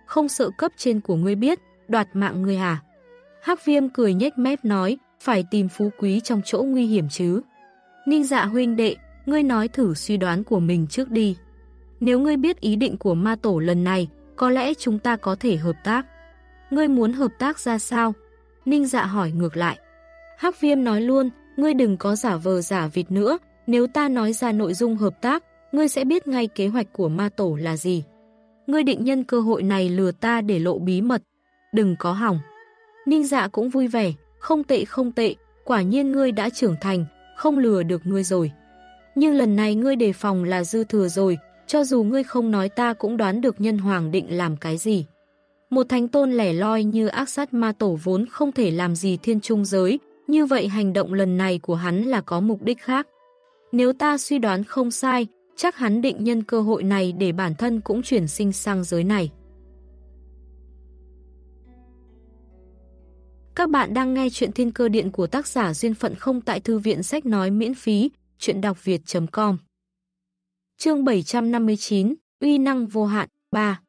S1: không sợ cấp trên của ngươi biết, đoạt mạng ngươi à? Hắc Viêm cười nhếch mép nói, phải tìm phú quý trong chỗ nguy hiểm chứ. Ninh Dạ huynh đệ, ngươi nói thử suy đoán của mình trước đi. Nếu ngươi biết ý định của ma tổ lần này, có lẽ chúng ta có thể hợp tác. Ngươi muốn hợp tác ra sao? Ninh Dạ hỏi ngược lại. Hắc Viêm nói luôn, ngươi đừng có giả vờ giả vịt nữa, nếu ta nói ra nội dung hợp tác, ngươi sẽ biết ngay kế hoạch của ma tổ là gì. Ngươi định nhân cơ hội này lừa ta để lộ bí mật, đừng có hỏng. Ninh Dạ cũng vui vẻ, không tệ không tệ, quả nhiên ngươi đã trưởng thành, không lừa được ngươi rồi. Nhưng lần này ngươi đề phòng là dư thừa rồi, cho dù ngươi không nói ta cũng đoán được nhân hoàng định làm cái gì. Một thánh tôn lẻ loi như ác sát ma tổ vốn không thể làm gì thiên trung giới, như vậy hành động lần này của hắn là có mục đích khác. Nếu ta suy đoán không sai, chắc hắn định nhân cơ hội này để bản thân cũng chuyển sinh sang giới này. Các bạn đang nghe chuyện Thiên Cơ Điện của tác giả Duyên Phận Không tại thư viện sách nói miễn phí, chuyện đọc việt chấm com. Chương bảy trăm năm mươi chín, uy năng vô hạn, ba.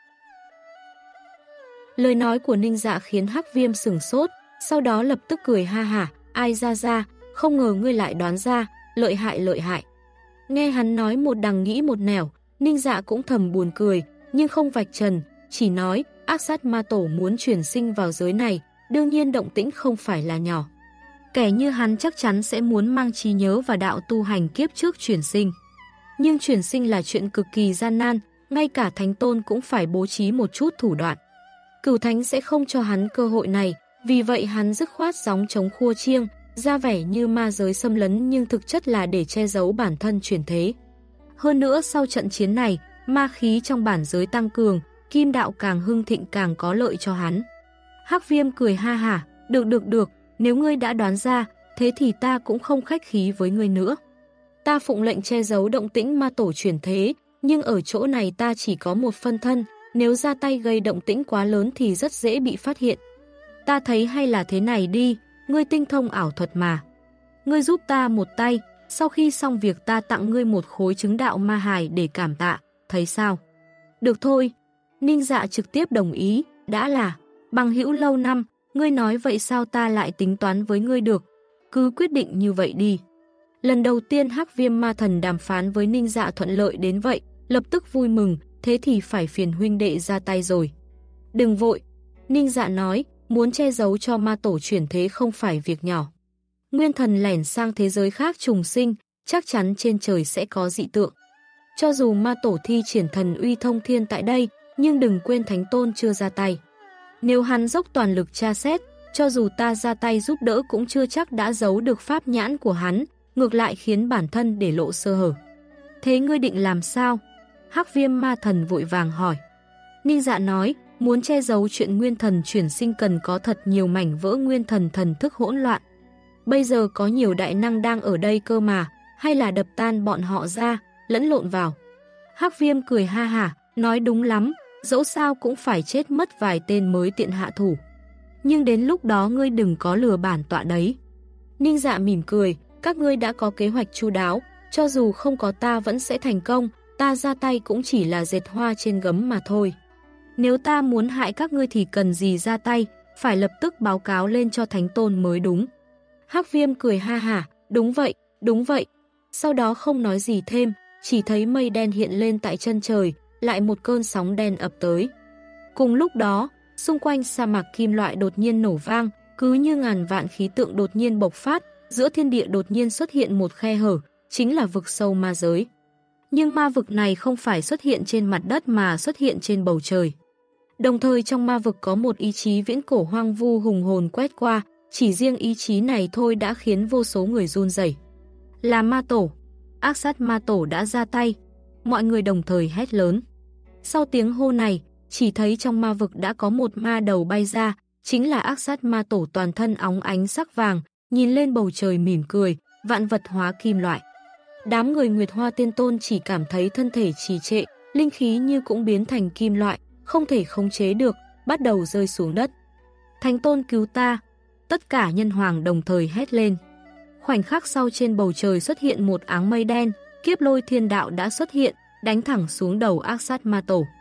S1: Lời nói của Ninh Dạ khiến Hắc Viêm sửng sốt, sau đó lập tức cười ha hả, ai ra ra, không ngờ ngươi lại đoán ra, lợi hại lợi hại. Nghe hắn nói một đằng nghĩ một nẻo, Ninh Dạ cũng thầm buồn cười, nhưng không vạch trần, chỉ nói, ác sát ma tổ muốn chuyển sinh vào giới này, đương nhiên động tĩnh không phải là nhỏ. Kẻ như hắn chắc chắn sẽ muốn mang trí nhớ và đạo tu hành kiếp trước chuyển sinh. Nhưng chuyển sinh là chuyện cực kỳ gian nan, ngay cả thánh tôn cũng phải bố trí một chút thủ đoạn. Cửu thánh sẽ không cho hắn cơ hội này, vì vậy hắn dứt khoát gióng chống khua chiêng, ra vẻ như ma giới xâm lấn nhưng thực chất là để che giấu bản thân chuyển thế. Hơn nữa sau trận chiến này, ma khí trong bản giới tăng cường, kim đạo càng hưng thịnh càng có lợi cho hắn. Hắc Viêm cười ha hả, được được được, nếu ngươi đã đoán ra, thế thì ta cũng không khách khí với ngươi nữa. Ta phụng lệnh che giấu động tĩnh ma tổ chuyển thế, nhưng ở chỗ này ta chỉ có một phân thân, nếu ra tay gây động tĩnh quá lớn thì rất dễ bị phát hiện. Ta thấy hay là thế này đi, ngươi tinh thông ảo thuật mà. Ngươi giúp ta một tay, sau khi xong việc ta tặng ngươi một khối chứng đạo ma hài để cảm tạ, thấy sao? Được thôi, Ninh Dạ trực tiếp đồng ý, đã là bằng hữu lâu năm, ngươi nói vậy sao ta lại tính toán với ngươi được, cứ quyết định như vậy đi. Lần đầu tiên Hắc Viêm ma thần đàm phán với Ninh Dạ thuận lợi đến vậy, lập tức vui mừng, thế thì phải phiền huynh đệ ra tay rồi. Đừng vội, Ninh Dạ nói, muốn che giấu cho ma tổ chuyển thế không phải việc nhỏ. Nguyên thần lẻn sang thế giới khác trùng sinh, chắc chắn trên trời sẽ có dị tượng. Cho dù ma tổ thi triển thần uy thông thiên tại đây, nhưng đừng quên thánh tôn chưa ra tay. Nếu hắn dốc toàn lực tra xét, cho dù ta ra tay giúp đỡ cũng chưa chắc đã giấu được pháp nhãn của hắn, ngược lại khiến bản thân để lộ sơ hở. Thế ngươi định làm sao? Hắc Viêm ma thần vội vàng hỏi. Ninh Dạ nói, muốn che giấu chuyện nguyên thần chuyển sinh cần có thật nhiều mảnh vỡ nguyên thần thần thức hỗn loạn. Bây giờ có nhiều đại năng đang ở đây cơ mà, hay là đập tan bọn họ ra, lẫn lộn vào. Hắc Viêm cười ha hả, nói đúng lắm, dẫu sao cũng phải chết mất vài tên mới tiện hạ thủ. Nhưng đến lúc đó ngươi đừng có lừa bản tọa đấy. Ninh Dạ mỉm cười, các ngươi đã có kế hoạch chu đáo, cho dù không có ta vẫn sẽ thành công, ta ra tay cũng chỉ là dệt hoa trên gấm mà thôi. Nếu ta muốn hại các ngươi thì cần gì ra tay, phải lập tức báo cáo lên cho thánh tôn mới đúng. Hắc Viêm cười ha hả, đúng vậy, đúng vậy. Sau đó không nói gì thêm, chỉ thấy mây đen hiện lên tại chân trời, lại một cơn sóng đen ập tới. Cùng lúc đó, xung quanh sa mạc kim loại đột nhiên nổ vang, cứ như ngàn vạn khí tượng đột nhiên bộc phát, giữa thiên địa đột nhiên xuất hiện một khe hở, chính là vực sâu ma giới. Nhưng ma vực này không phải xuất hiện trên mặt đất mà xuất hiện trên bầu trời. Đồng thời trong ma vực có một ý chí viễn cổ hoang vu hùng hồn quét qua, chỉ riêng ý chí này thôi đã khiến vô số người run rẩy. Là ma tổ, ác sát ma tổ đã ra tay, mọi người đồng thời hét lớn. Sau tiếng hô này, chỉ thấy trong ma vực đã có một ma đầu bay ra, chính là ác sát ma tổ toàn thân óng ánh sắc vàng, nhìn lên bầu trời mỉm cười, vạn vật hóa kim loại. Đám người Nguyệt Hoa Tiên Tôn chỉ cảm thấy thân thể trì trệ, linh khí như cũng biến thành kim loại, không thể khống chế được, bắt đầu rơi xuống đất. Thánh Tôn cứu ta! Tất cả nhân hoàng đồng thời hét lên. Khoảnh khắc sau trên bầu trời xuất hiện một áng mây đen, kiếp lôi thiên đạo đã xuất hiện, đánh thẳng xuống đầu ác sát ma tổ.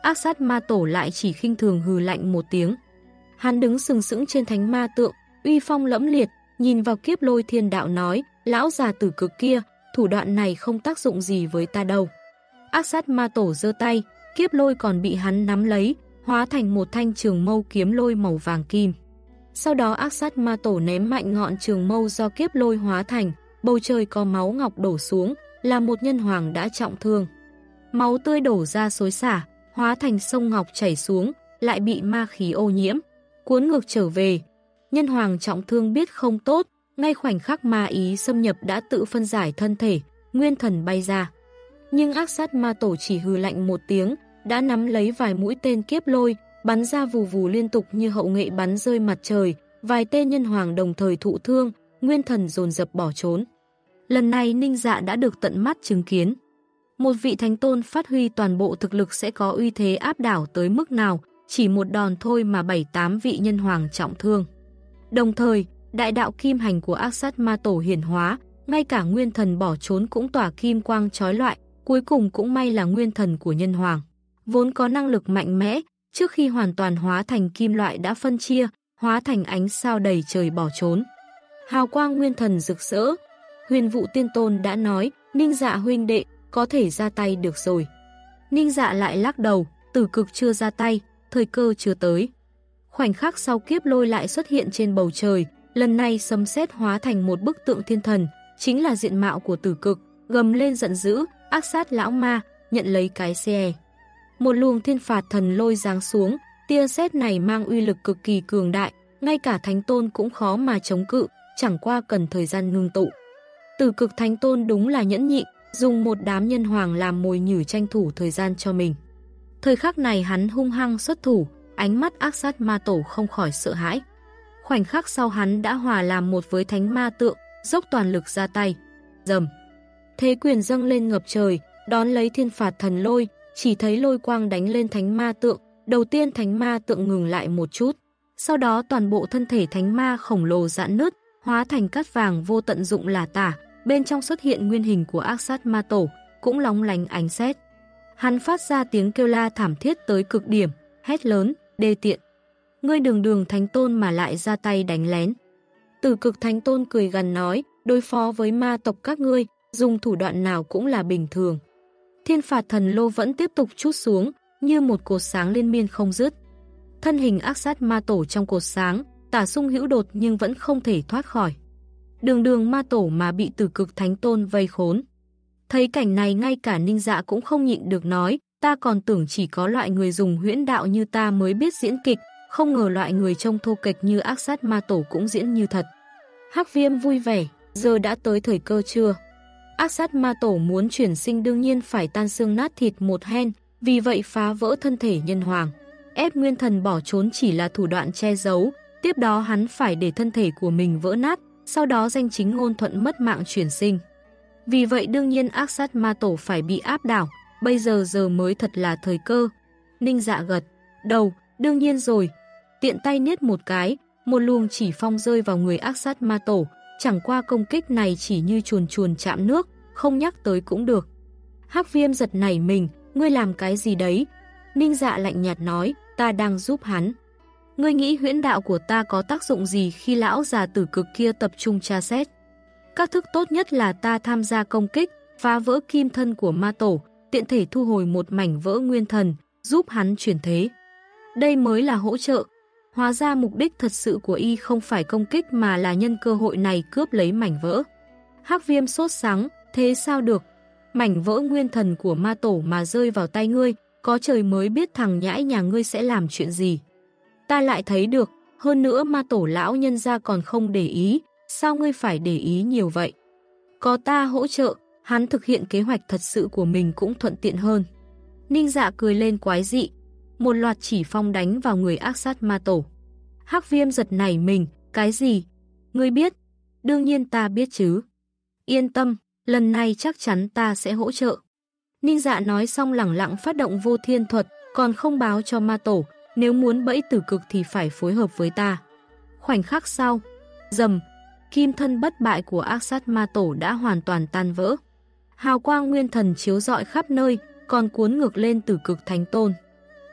S1: Ác sát ma tổ lại chỉ khinh thường hừ lạnh một tiếng. Hắn đứng sừng sững trên thánh ma tượng, uy phong lẫm liệt, nhìn vào Kiếp Lôi Thiên Đạo nói, lão già tử cực kia, thủ đoạn này không tác dụng gì với ta đâu. Ác sát ma tổ giơ tay, Kiếp Lôi còn bị hắn nắm lấy, hóa thành một thanh trường mâu kiếm lôi màu vàng kim. Sau đó ác sát ma tổ ném mạnh ngọn trường mâu do Kiếp Lôi hóa thành, bầu trời có máu ngọc đổ xuống, là một nhân hoàng đã trọng thương. Máu tươi đổ ra xối xả, hóa thành sông ngọc chảy xuống, lại bị ma khí ô nhiễm, cuốn ngược trở về. Nhân hoàng trọng thương biết không tốt, ngay khoảnh khắc ma ý xâm nhập đã tự phân giải thân thể, nguyên thần bay ra. Nhưng ác sát ma tổ chỉ hừ lạnh một tiếng, đã nắm lấy vài mũi tên Kiếp Lôi, bắn ra vù vù liên tục như hậu nghệ bắn rơi mặt trời, vài tên nhân hoàng đồng thời thụ thương, nguyên thần dồn dập bỏ trốn. Lần này Ninh Dạ đã được tận mắt chứng kiến. Một vị thánh tôn phát huy toàn bộ thực lực sẽ có uy thế áp đảo tới mức nào, chỉ một đòn thôi mà bảy tám vị nhân hoàng trọng thương. Đồng thời, đại đạo kim hành của ác sát ma tổ hiển hóa, ngay cả nguyên thần bỏ trốn cũng tỏa kim quang chói lọi, cuối cùng cũng may là nguyên thần của nhân hoàng. Vốn có năng lực mạnh mẽ, trước khi hoàn toàn hóa thành kim loại đã phân chia, hóa thành ánh sao đầy trời bỏ trốn. Hào quang nguyên thần rực rỡ, Huyền Vũ Tiên Tôn đã nói, Ninh Dạ huynh đệ, có thể ra tay được rồi. Ninh Dạ lại lắc đầu, Tử Cực chưa ra tay, thời cơ chưa tới. Khoảnh khắc sau Kiếp Lôi lại xuất hiện trên bầu trời, lần này sấm sét hóa thành một bức tượng thiên thần, chính là diện mạo của Tử Cực, gầm lên giận dữ, ác sát lão ma, nhận lấy cái xe. Một luồng thiên phạt thần lôi giáng xuống, tia sét này mang uy lực cực kỳ cường đại, ngay cả Thánh Tôn cũng khó mà chống cự, chẳng qua cần thời gian ngưng tụ. Tử Cực Thánh Tôn đúng là nhẫn nhịn, dùng một đám nhân hoàng làm mồi nhử tranh thủ thời gian cho mình. Thời khắc này hắn hung hăng xuất thủ, ánh mắt ác sát ma tổ không khỏi sợ hãi. Khoảnh khắc sau hắn đã hòa làm một với thánh ma tượng, dốc toàn lực ra tay. Rầm. Thế quyền dâng lên ngập trời, đón lấy thiên phạt thần lôi, chỉ thấy lôi quang đánh lên thánh ma tượng. Đầu tiên thánh ma tượng ngừng lại một chút, sau đó toàn bộ thân thể thánh ma khổng lồ giãn nứt, hóa thành cát vàng vô tận dụng là tả, bên trong xuất hiện nguyên hình của ác sát ma tổ, cũng lóng lánh ánh sét. Hắn phát ra tiếng kêu la thảm thiết tới cực điểm, hét lớn, đê tiện. Ngươi đường đường thánh tôn mà lại ra tay đánh lén. Tử Cực Thánh Tôn cười gằn nói, đối phó với ma tộc các ngươi, dùng thủ đoạn nào cũng là bình thường. Thiên phạt thần lô vẫn tiếp tục trút xuống, như một cột sáng liên miên không dứt. Thân hình ác sát ma tổ trong cột sáng, tả sung hữu đột nhưng vẫn không thể thoát khỏi. Đường đường ma tổ mà bị Tử Cực Thánh Tôn vây khốn. Thấy cảnh này ngay cả Ninh Dạ cũng không nhịn được nói, ta còn tưởng chỉ có loại người dùng huyễn đạo như ta mới biết diễn kịch, không ngờ loại người trông thô kệch như ác sát ma tổ cũng diễn như thật. Hắc Viêm vui vẻ, giờ đã tới thời cơ chưa? Ác sát ma tổ muốn chuyển sinh đương nhiên phải tan xương nát thịt một hen, vì vậy phá vỡ thân thể nhân hoàng. Ép nguyên thần bỏ trốn chỉ là thủ đoạn che giấu, tiếp đó hắn phải để thân thể của mình vỡ nát, sau đó danh chính ngôn thuận mất mạng chuyển sinh. Vì vậy đương nhiên ác sát ma tổ phải bị áp đảo, bây giờ giờ mới thật là thời cơ. Ninh Dạ gật đầu, đương nhiên rồi. Tiện tay niết một cái, một luồng chỉ phong rơi vào người ác sát ma tổ, chẳng qua công kích này chỉ như chuồn chuồn chạm nước, không nhắc tới cũng được. Hắc Viêm giật nảy mình, ngươi làm cái gì đấy? Ninh Dạ lạnh nhạt nói, ta đang giúp hắn. Ngươi nghĩ huyễn đạo của ta có tác dụng gì khi lão già Tử Cực kia tập trung tra xét? Các thức tốt nhất là ta tham gia công kích, phá vỡ kim thân của ma tổ, tiện thể thu hồi một mảnh vỡ nguyên thần, giúp hắn chuyển thế. Đây mới là hỗ trợ. Hóa ra mục đích thật sự của y không phải công kích mà là nhân cơ hội này cướp lấy mảnh vỡ. Hắc Viêm sốt sắng, thế sao được? Mảnh vỡ nguyên thần của ma tổ mà rơi vào tay ngươi, có trời mới biết thằng nhãi nhà ngươi sẽ làm chuyện gì. Ta lại thấy được, hơn nữa ma tổ lão nhân ra còn không để ý, sao ngươi phải để ý nhiều vậy? Có ta hỗ trợ, hắn thực hiện kế hoạch thật sự của mình cũng thuận tiện hơn. Ninh Dạ cười lên quái dị, một loạt chỉ phong đánh vào người ác sát ma tổ. Hắc Viêm giật nảy mình, cái gì? Ngươi biết? Đương nhiên ta biết chứ. Yên tâm, lần này chắc chắn ta sẽ hỗ trợ. Ninh Dạ nói xong lẳng lặng phát động vô thiên thuật, còn không báo cho ma tổ, nếu muốn bẫy Tử Cực thì phải phối hợp với ta. Khoảnh khắc sau, rầm, kim thân bất bại của ác sát ma tổ đã hoàn toàn tan vỡ. Hào quang nguyên thần chiếu rọi khắp nơi, còn cuốn ngược lên Tử Cực Thánh Tôn.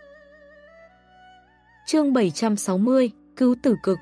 S1: Chương bảy trăm sáu mươi, cứu Tử Cực.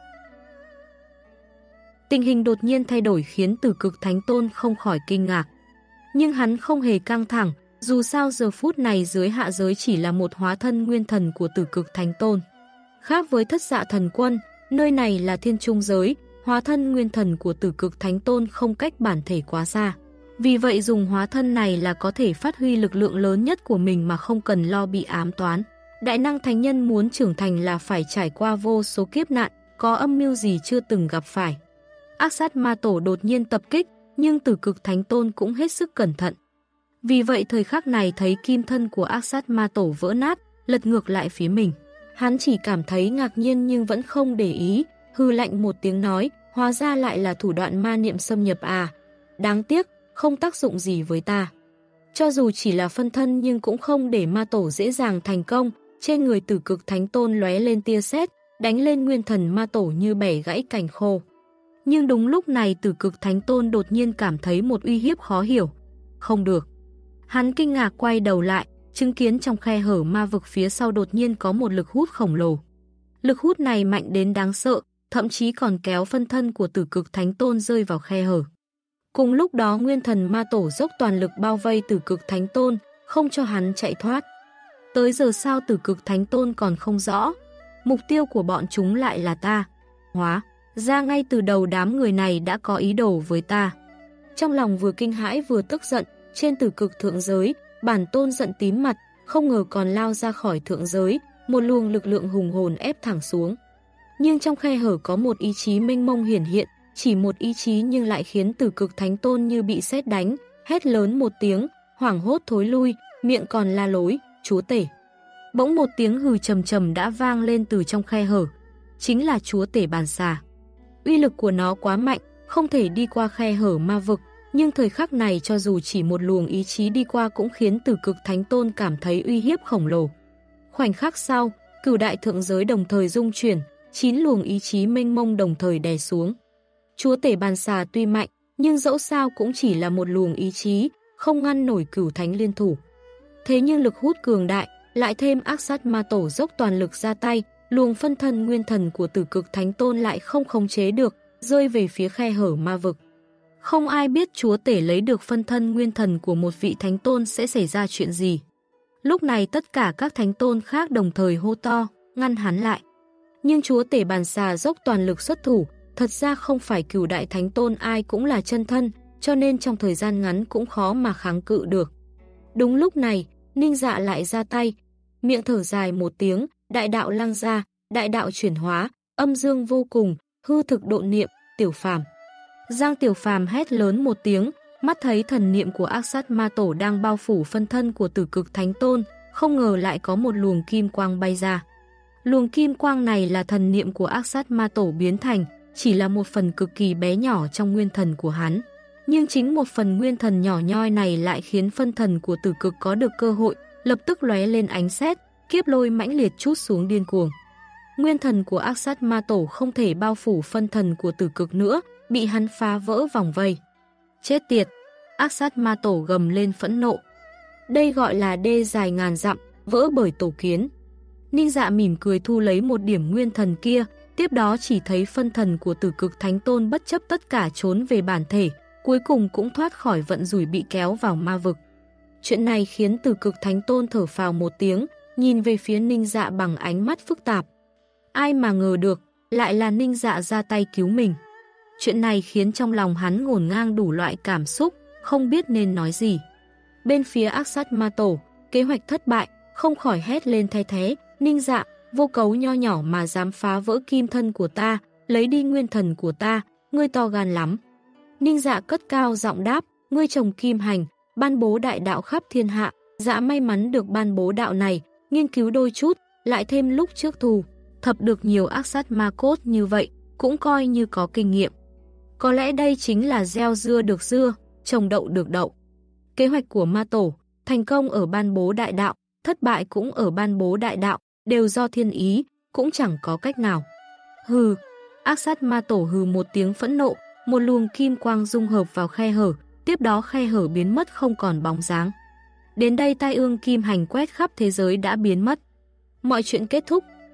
S1: Tình hình đột nhiên thay đổi khiến Tử Cực Thánh Tôn không khỏi kinh ngạc. Nhưng hắn không hề căng thẳng, dù sao giờ phút này dưới hạ giới chỉ là một hóa thân nguyên thần của Tử Cực Thánh Tôn. Khác với Thất Dạ Thần Quân, nơi này là thiên trung giới, hóa thân nguyên thần của Tử Cực Thánh Tôn không cách bản thể quá xa. Vì vậy dùng hóa thân này là có thể phát huy lực lượng lớn nhất của mình mà không cần lo bị ám toán. Đại năng thánh nhân muốn trưởng thành là phải trải qua vô số kiếp nạn, có âm mưu gì chưa từng gặp phải. Ác sát ma tổ đột nhiên tập kích, nhưng Tử Cực Thánh Tôn cũng hết sức cẩn thận. Vì vậy thời khắc này thấy kim thân của ác sát ma tổ vỡ nát, lật ngược lại phía mình. Hắn chỉ cảm thấy ngạc nhiên nhưng vẫn không để ý, hư lạnh một tiếng nói, hóa ra lại là thủ đoạn ma niệm xâm nhập à. Đáng tiếc, không tác dụng gì với ta. Cho dù chỉ là phân thân nhưng cũng không để ma tổ dễ dàng thành công, trên người Tử Cực Thánh Tôn lóe lên tia sét, đánh lên nguyên thần ma tổ như bẻ gãy cành khô. Nhưng đúng lúc này Tử Cực Thánh Tôn đột nhiên cảm thấy một uy hiếp khó hiểu. Không được. Hắn kinh ngạc quay đầu lại, chứng kiến trong khe hở ma vực phía sau đột nhiên có một lực hút khổng lồ. Lực hút này mạnh đến đáng sợ, thậm chí còn kéo phân thân của Tử Cực Thánh Tôn rơi vào khe hở. Cùng lúc đó nguyên thần ma tổ dốc toàn lực bao vây Tử Cực Thánh Tôn, không cho hắn chạy thoát. Tới giờ sao Tử Cực Thánh Tôn còn không rõ. Mục tiêu của bọn chúng lại là ta. Hóa ra ngay từ đầu đám người này đã có ý đồ với ta. Trong lòng vừa kinh hãi vừa tức giận, trên Tử Cực thượng giới, bản tôn giận tím mặt, không ngờ còn lao ra khỏi thượng giới, một luồng lực lượng hùng hồn ép thẳng xuống. Nhưng trong khe hở có một ý chí mênh mông hiển hiện, chỉ một ý chí nhưng lại khiến Tử Cực Thánh Tôn như bị sét đánh, hét lớn một tiếng, hoảng hốt thối lui, miệng còn la lối, chúa tể. Bỗng một tiếng hừ trầm trầm đã vang lên từ trong khe hở, chính là chúa tể bàn xà. Uy lực của nó quá mạnh, không thể đi qua khe hở ma vực, nhưng thời khắc này cho dù chỉ một luồng ý chí đi qua cũng khiến Tử Cực Thánh Tôn cảm thấy uy hiếp khổng lồ. Khoảnh khắc sau, cửu đại thượng giới đồng thời rung chuyển, chín luồng ý chí mênh mông đồng thời đè xuống. Chúa tể bàn xà tuy mạnh, nhưng dẫu sao cũng chỉ là một luồng ý chí, không ngăn nổi cửu thánh liên thủ. Thế nhưng lực hút cường đại, lại thêm ác sát ma tổ dốc toàn lực ra tay, luồng phân thân nguyên thần của Tử Cực Thánh Tôn lại không khống chế được, rơi về phía khe hở ma vực. Không ai biết chúa tể lấy được phân thân nguyên thần của một vị thánh tôn sẽ xảy ra chuyện gì. Lúc này tất cả các thánh tôn khác đồng thời hô to, ngăn hắn lại. Nhưng chúa tể bàn xà dốc toàn lực xuất thủ, thật ra không phải cửu đại thánh tôn ai cũng là chân thân, cho nên trong thời gian ngắn cũng khó mà kháng cự được. Đúng lúc này, Ninh Dạ lại ra tay, miệng thở dài một tiếng, đại đạo lăng ra, đại đạo chuyển hóa, âm dương vô cùng, hư thực độ niệm, tiểu phàm. Giang Tiểu Phàm hét lớn một tiếng, mắt thấy thần niệm của ác sát ma tổ đang bao phủ phân thân của Tử Cực Thánh Tôn, không ngờ lại có một luồng kim quang bay ra. Luồng kim quang này là thần niệm của ác sát ma tổ biến thành, chỉ là một phần cực kỳ bé nhỏ trong nguyên thần của hắn. Nhưng chính một phần nguyên thần nhỏ nhoi này lại khiến phân thần của Tử Cực có được cơ hội, lập tức lóe lên ánh sét, kiếp lôi mãnh liệt trút xuống điên cuồng. Nguyên thần của ác sát ma tổ không thể bao phủ phân thần của Tử Cực nữa, bị hắn phá vỡ vòng vây. Chết tiệt! Ác sát ma tổ gầm lên phẫn nộ. Đây gọi là đê dài ngàn dặm, vỡ bởi tổ kiến. Ninh Dạ mỉm cười thu lấy một điểm nguyên thần kia, tiếp đó chỉ thấy phân thần của Tử Cực Thánh Tôn bất chấp tất cả trốn về bản thể, cuối cùng cũng thoát khỏi vận rủi bị kéo vào ma vực. Chuyện này khiến Tử Cực Thánh Tôn thở phào một tiếng, nhìn về phía Ninh Dạ bằng ánh mắt phức tạp. Ai mà ngờ được, lại là Ninh Dạ ra tay cứu mình. Chuyện này khiến trong lòng hắn ngổn ngang đủ loại cảm xúc, không biết nên nói gì. Bên phía ác sát ma tổ, kế hoạch thất bại, không khỏi hét lên thay thế. Ninh Dạ, vô cấu nho nhỏ mà dám phá vỡ kim thân của ta, lấy đi nguyên thần của ta, ngươi to gan lắm. Ninh Dạ cất cao giọng đáp, ngươi trồng kim hành, ban bố đại đạo khắp thiên hạ, Dạ may mắn được ban bố đạo này, nghiên cứu đôi chút, lại thêm lúc trước thù, thập được nhiều ác sát ma cốt như vậy, cũng coi như có kinh nghiệm. Có lẽ đây chính là gieo dưa được dưa, trồng đậu được đậu. Kế hoạch của ma tổ, thành công ở ban bố đại đạo, thất bại cũng ở ban bố đại đạo, đều do thiên ý, cũng chẳng có cách nào. Hừ, ác sát ma tổ hừ một tiếng phẫn nộ, một luồng kim quang dung hợp vào khe hở, tiếp đó khe hở biến mất không còn bóng dáng. Đến đây tai ương kim hành quét khắp thế giới đã biến mất. Mọi chuyện kết thúc,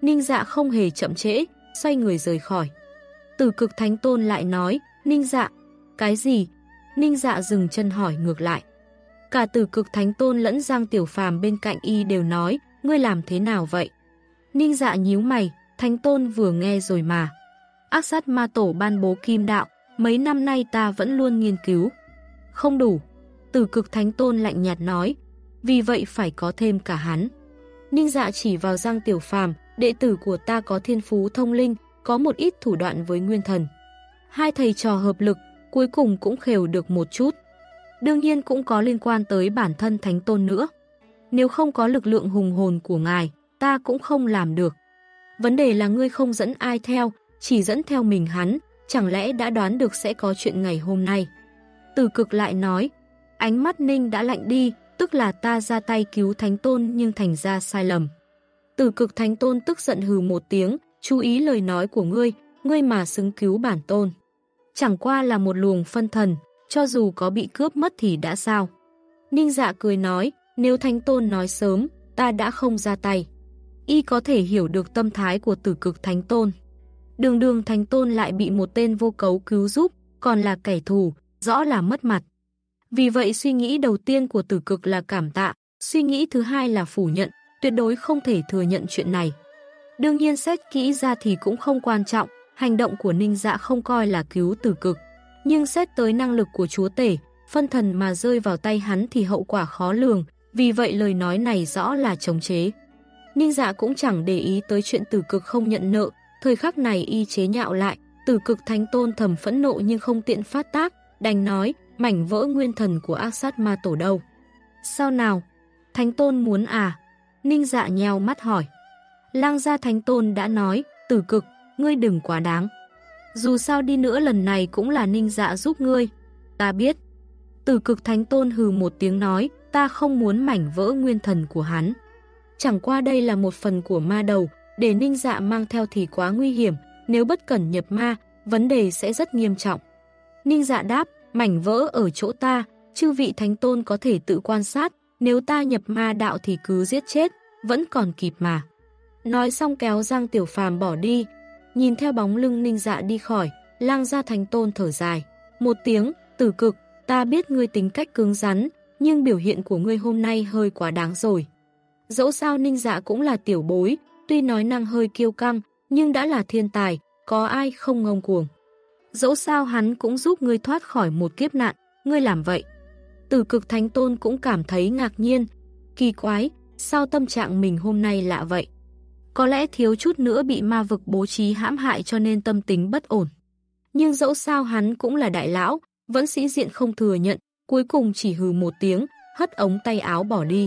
S1: Ninh Dạ không hề chậm trễ, xoay người rời khỏi. Tử Cực Thánh Tôn lại nói, Ninh Dạ, cái gì? Ninh Dạ dừng chân hỏi ngược lại. Cả Tử Cực Thánh Tôn lẫn Giang Tiểu Phàm bên cạnh y đều nói, ngươi làm thế nào vậy? Ninh Dạ nhíu mày, Thánh Tôn vừa nghe rồi mà. Ác sát ma tổ ban bố kim đạo, mấy năm nay ta vẫn luôn nghiên cứu. Không đủ. Tử Cực Thánh Tôn lạnh nhạt nói, vì vậy phải có thêm cả hắn. Ninh Dạ chỉ vào Giang Tiểu Phàm, đệ tử của ta có thiên phú thông linh, có một ít thủ đoạn với nguyên thần. Hai thầy trò hợp lực, cuối cùng cũng khều được một chút. Đương nhiên cũng có liên quan tới bản thân Thánh Tôn nữa. Nếu không có lực lượng hùng hồn của ngài, ta cũng không làm được. Vấn đề là ngươi không dẫn ai theo, chỉ dẫn theo mình hắn, chẳng lẽ đã đoán được sẽ có chuyện ngày hôm nay. Tử Cực lại nói, ánh mắt Ninh đã lạnh đi, tức là ta ra tay cứu Thánh Tôn nhưng thành ra sai lầm. Tử Cực Thánh Tôn tức giận hừ một tiếng, chú ý lời nói của ngươi, ngươi mà xứng cứu bản tôn. Chẳng qua là một luồng phân thần, cho dù có bị cướp mất thì đã sao. Ninh Dạ cười nói, nếu Thánh Tôn nói sớm, ta đã không ra tay. Y có thể hiểu được tâm thái của Tử Cực Thánh Tôn. Đường đường Thánh Tôn lại bị một tên vô cấu cứu giúp, còn là kẻ thù, rõ là mất mặt. Vì vậy suy nghĩ đầu tiên của Tử Cực là cảm tạ, suy nghĩ thứ hai là phủ nhận, tuyệt đối không thể thừa nhận chuyện này. Đương nhiên xét kỹ ra thì cũng không quan trọng, hành động của Ninh Dạ không coi là cứu Tử Cực. Nhưng xét tới năng lực của chúa tể, phân thần mà rơi vào tay hắn thì hậu quả khó lường, vì vậy lời nói này rõ là chống chế. Ninh Dạ cũng chẳng để ý tới chuyện Tử Cực không nhận nợ, thời khắc này y chế nhạo lại, Tử Cực Thánh Tôn thầm phẫn nộ nhưng không tiện phát tác, đành nói, mảnh vỡ nguyên thần của ác sát ma tổ đâu. Sao nào? Thánh Tôn muốn à? Ninh Dạ nheo mắt hỏi. Lang gia Thánh Tôn đã nói, Tử Cực, ngươi đừng quá đáng. Dù sao đi nữa lần này cũng là Ninh Dạ giúp ngươi. Ta biết. Tử Cực Thánh Tôn hừ một tiếng nói, ta không muốn mảnh vỡ nguyên thần của hắn. Chẳng qua đây là một phần của ma đầu, để Ninh Dạ mang theo thì quá nguy hiểm, nếu bất cẩn nhập ma, vấn đề sẽ rất nghiêm trọng. Ninh Dạ đáp, mảnh vỡ ở chỗ ta, chư vị Thánh Tôn có thể tự quan sát, nếu ta nhập ma đạo thì cứ giết chết, vẫn còn kịp mà. Nói xong kéo Giang Tiểu Phàm bỏ đi, nhìn theo bóng lưng Ninh Dạ đi khỏi, Lang gia Thánh Tôn thở dài. Một tiếng, Tử Cực, ta biết ngươi tính cách cứng rắn, nhưng biểu hiện của ngươi hôm nay hơi quá đáng rồi. Dẫu sao Ninh Dạ cũng là tiểu bối, tuy nói năng hơi kiêu căng, nhưng đã là thiên tài, có ai không ngông cuồng. Dẫu sao hắn cũng giúp ngươi thoát khỏi một kiếp nạn, ngươi làm vậy. Tử Cực Thánh Tôn cũng cảm thấy ngạc nhiên, kỳ quái, sao tâm trạng mình hôm nay lạ vậy? Có lẽ thiếu chút nữa bị ma vực bố trí hãm hại cho nên tâm tính bất ổn. Nhưng dẫu sao hắn cũng là đại lão, vẫn sĩ diện không thừa nhận, cuối cùng chỉ hừ một tiếng, hất ống tay áo bỏ đi.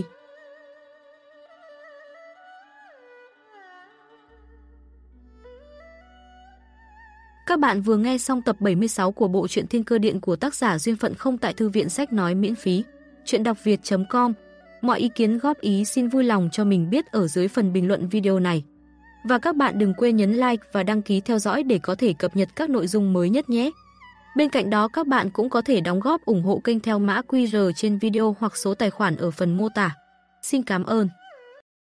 S1: Các bạn vừa nghe xong tập bảy mươi sáu của bộ truyện Thiên Cơ Điện của tác giả Duyên Phận Không tại thư viện sách nói miễn phí. Chuyện đọc việt chấm com. Mọi ý kiến góp ý xin vui lòng cho mình biết ở dưới phần bình luận video này. Và các bạn đừng quên nhấn like và đăng ký theo dõi để có thể cập nhật các nội dung mới nhất nhé. Bên cạnh đó các bạn cũng có thể đóng góp ủng hộ kênh theo mã quy rờ trên video hoặc số tài khoản ở phần mô tả. Xin cảm ơn.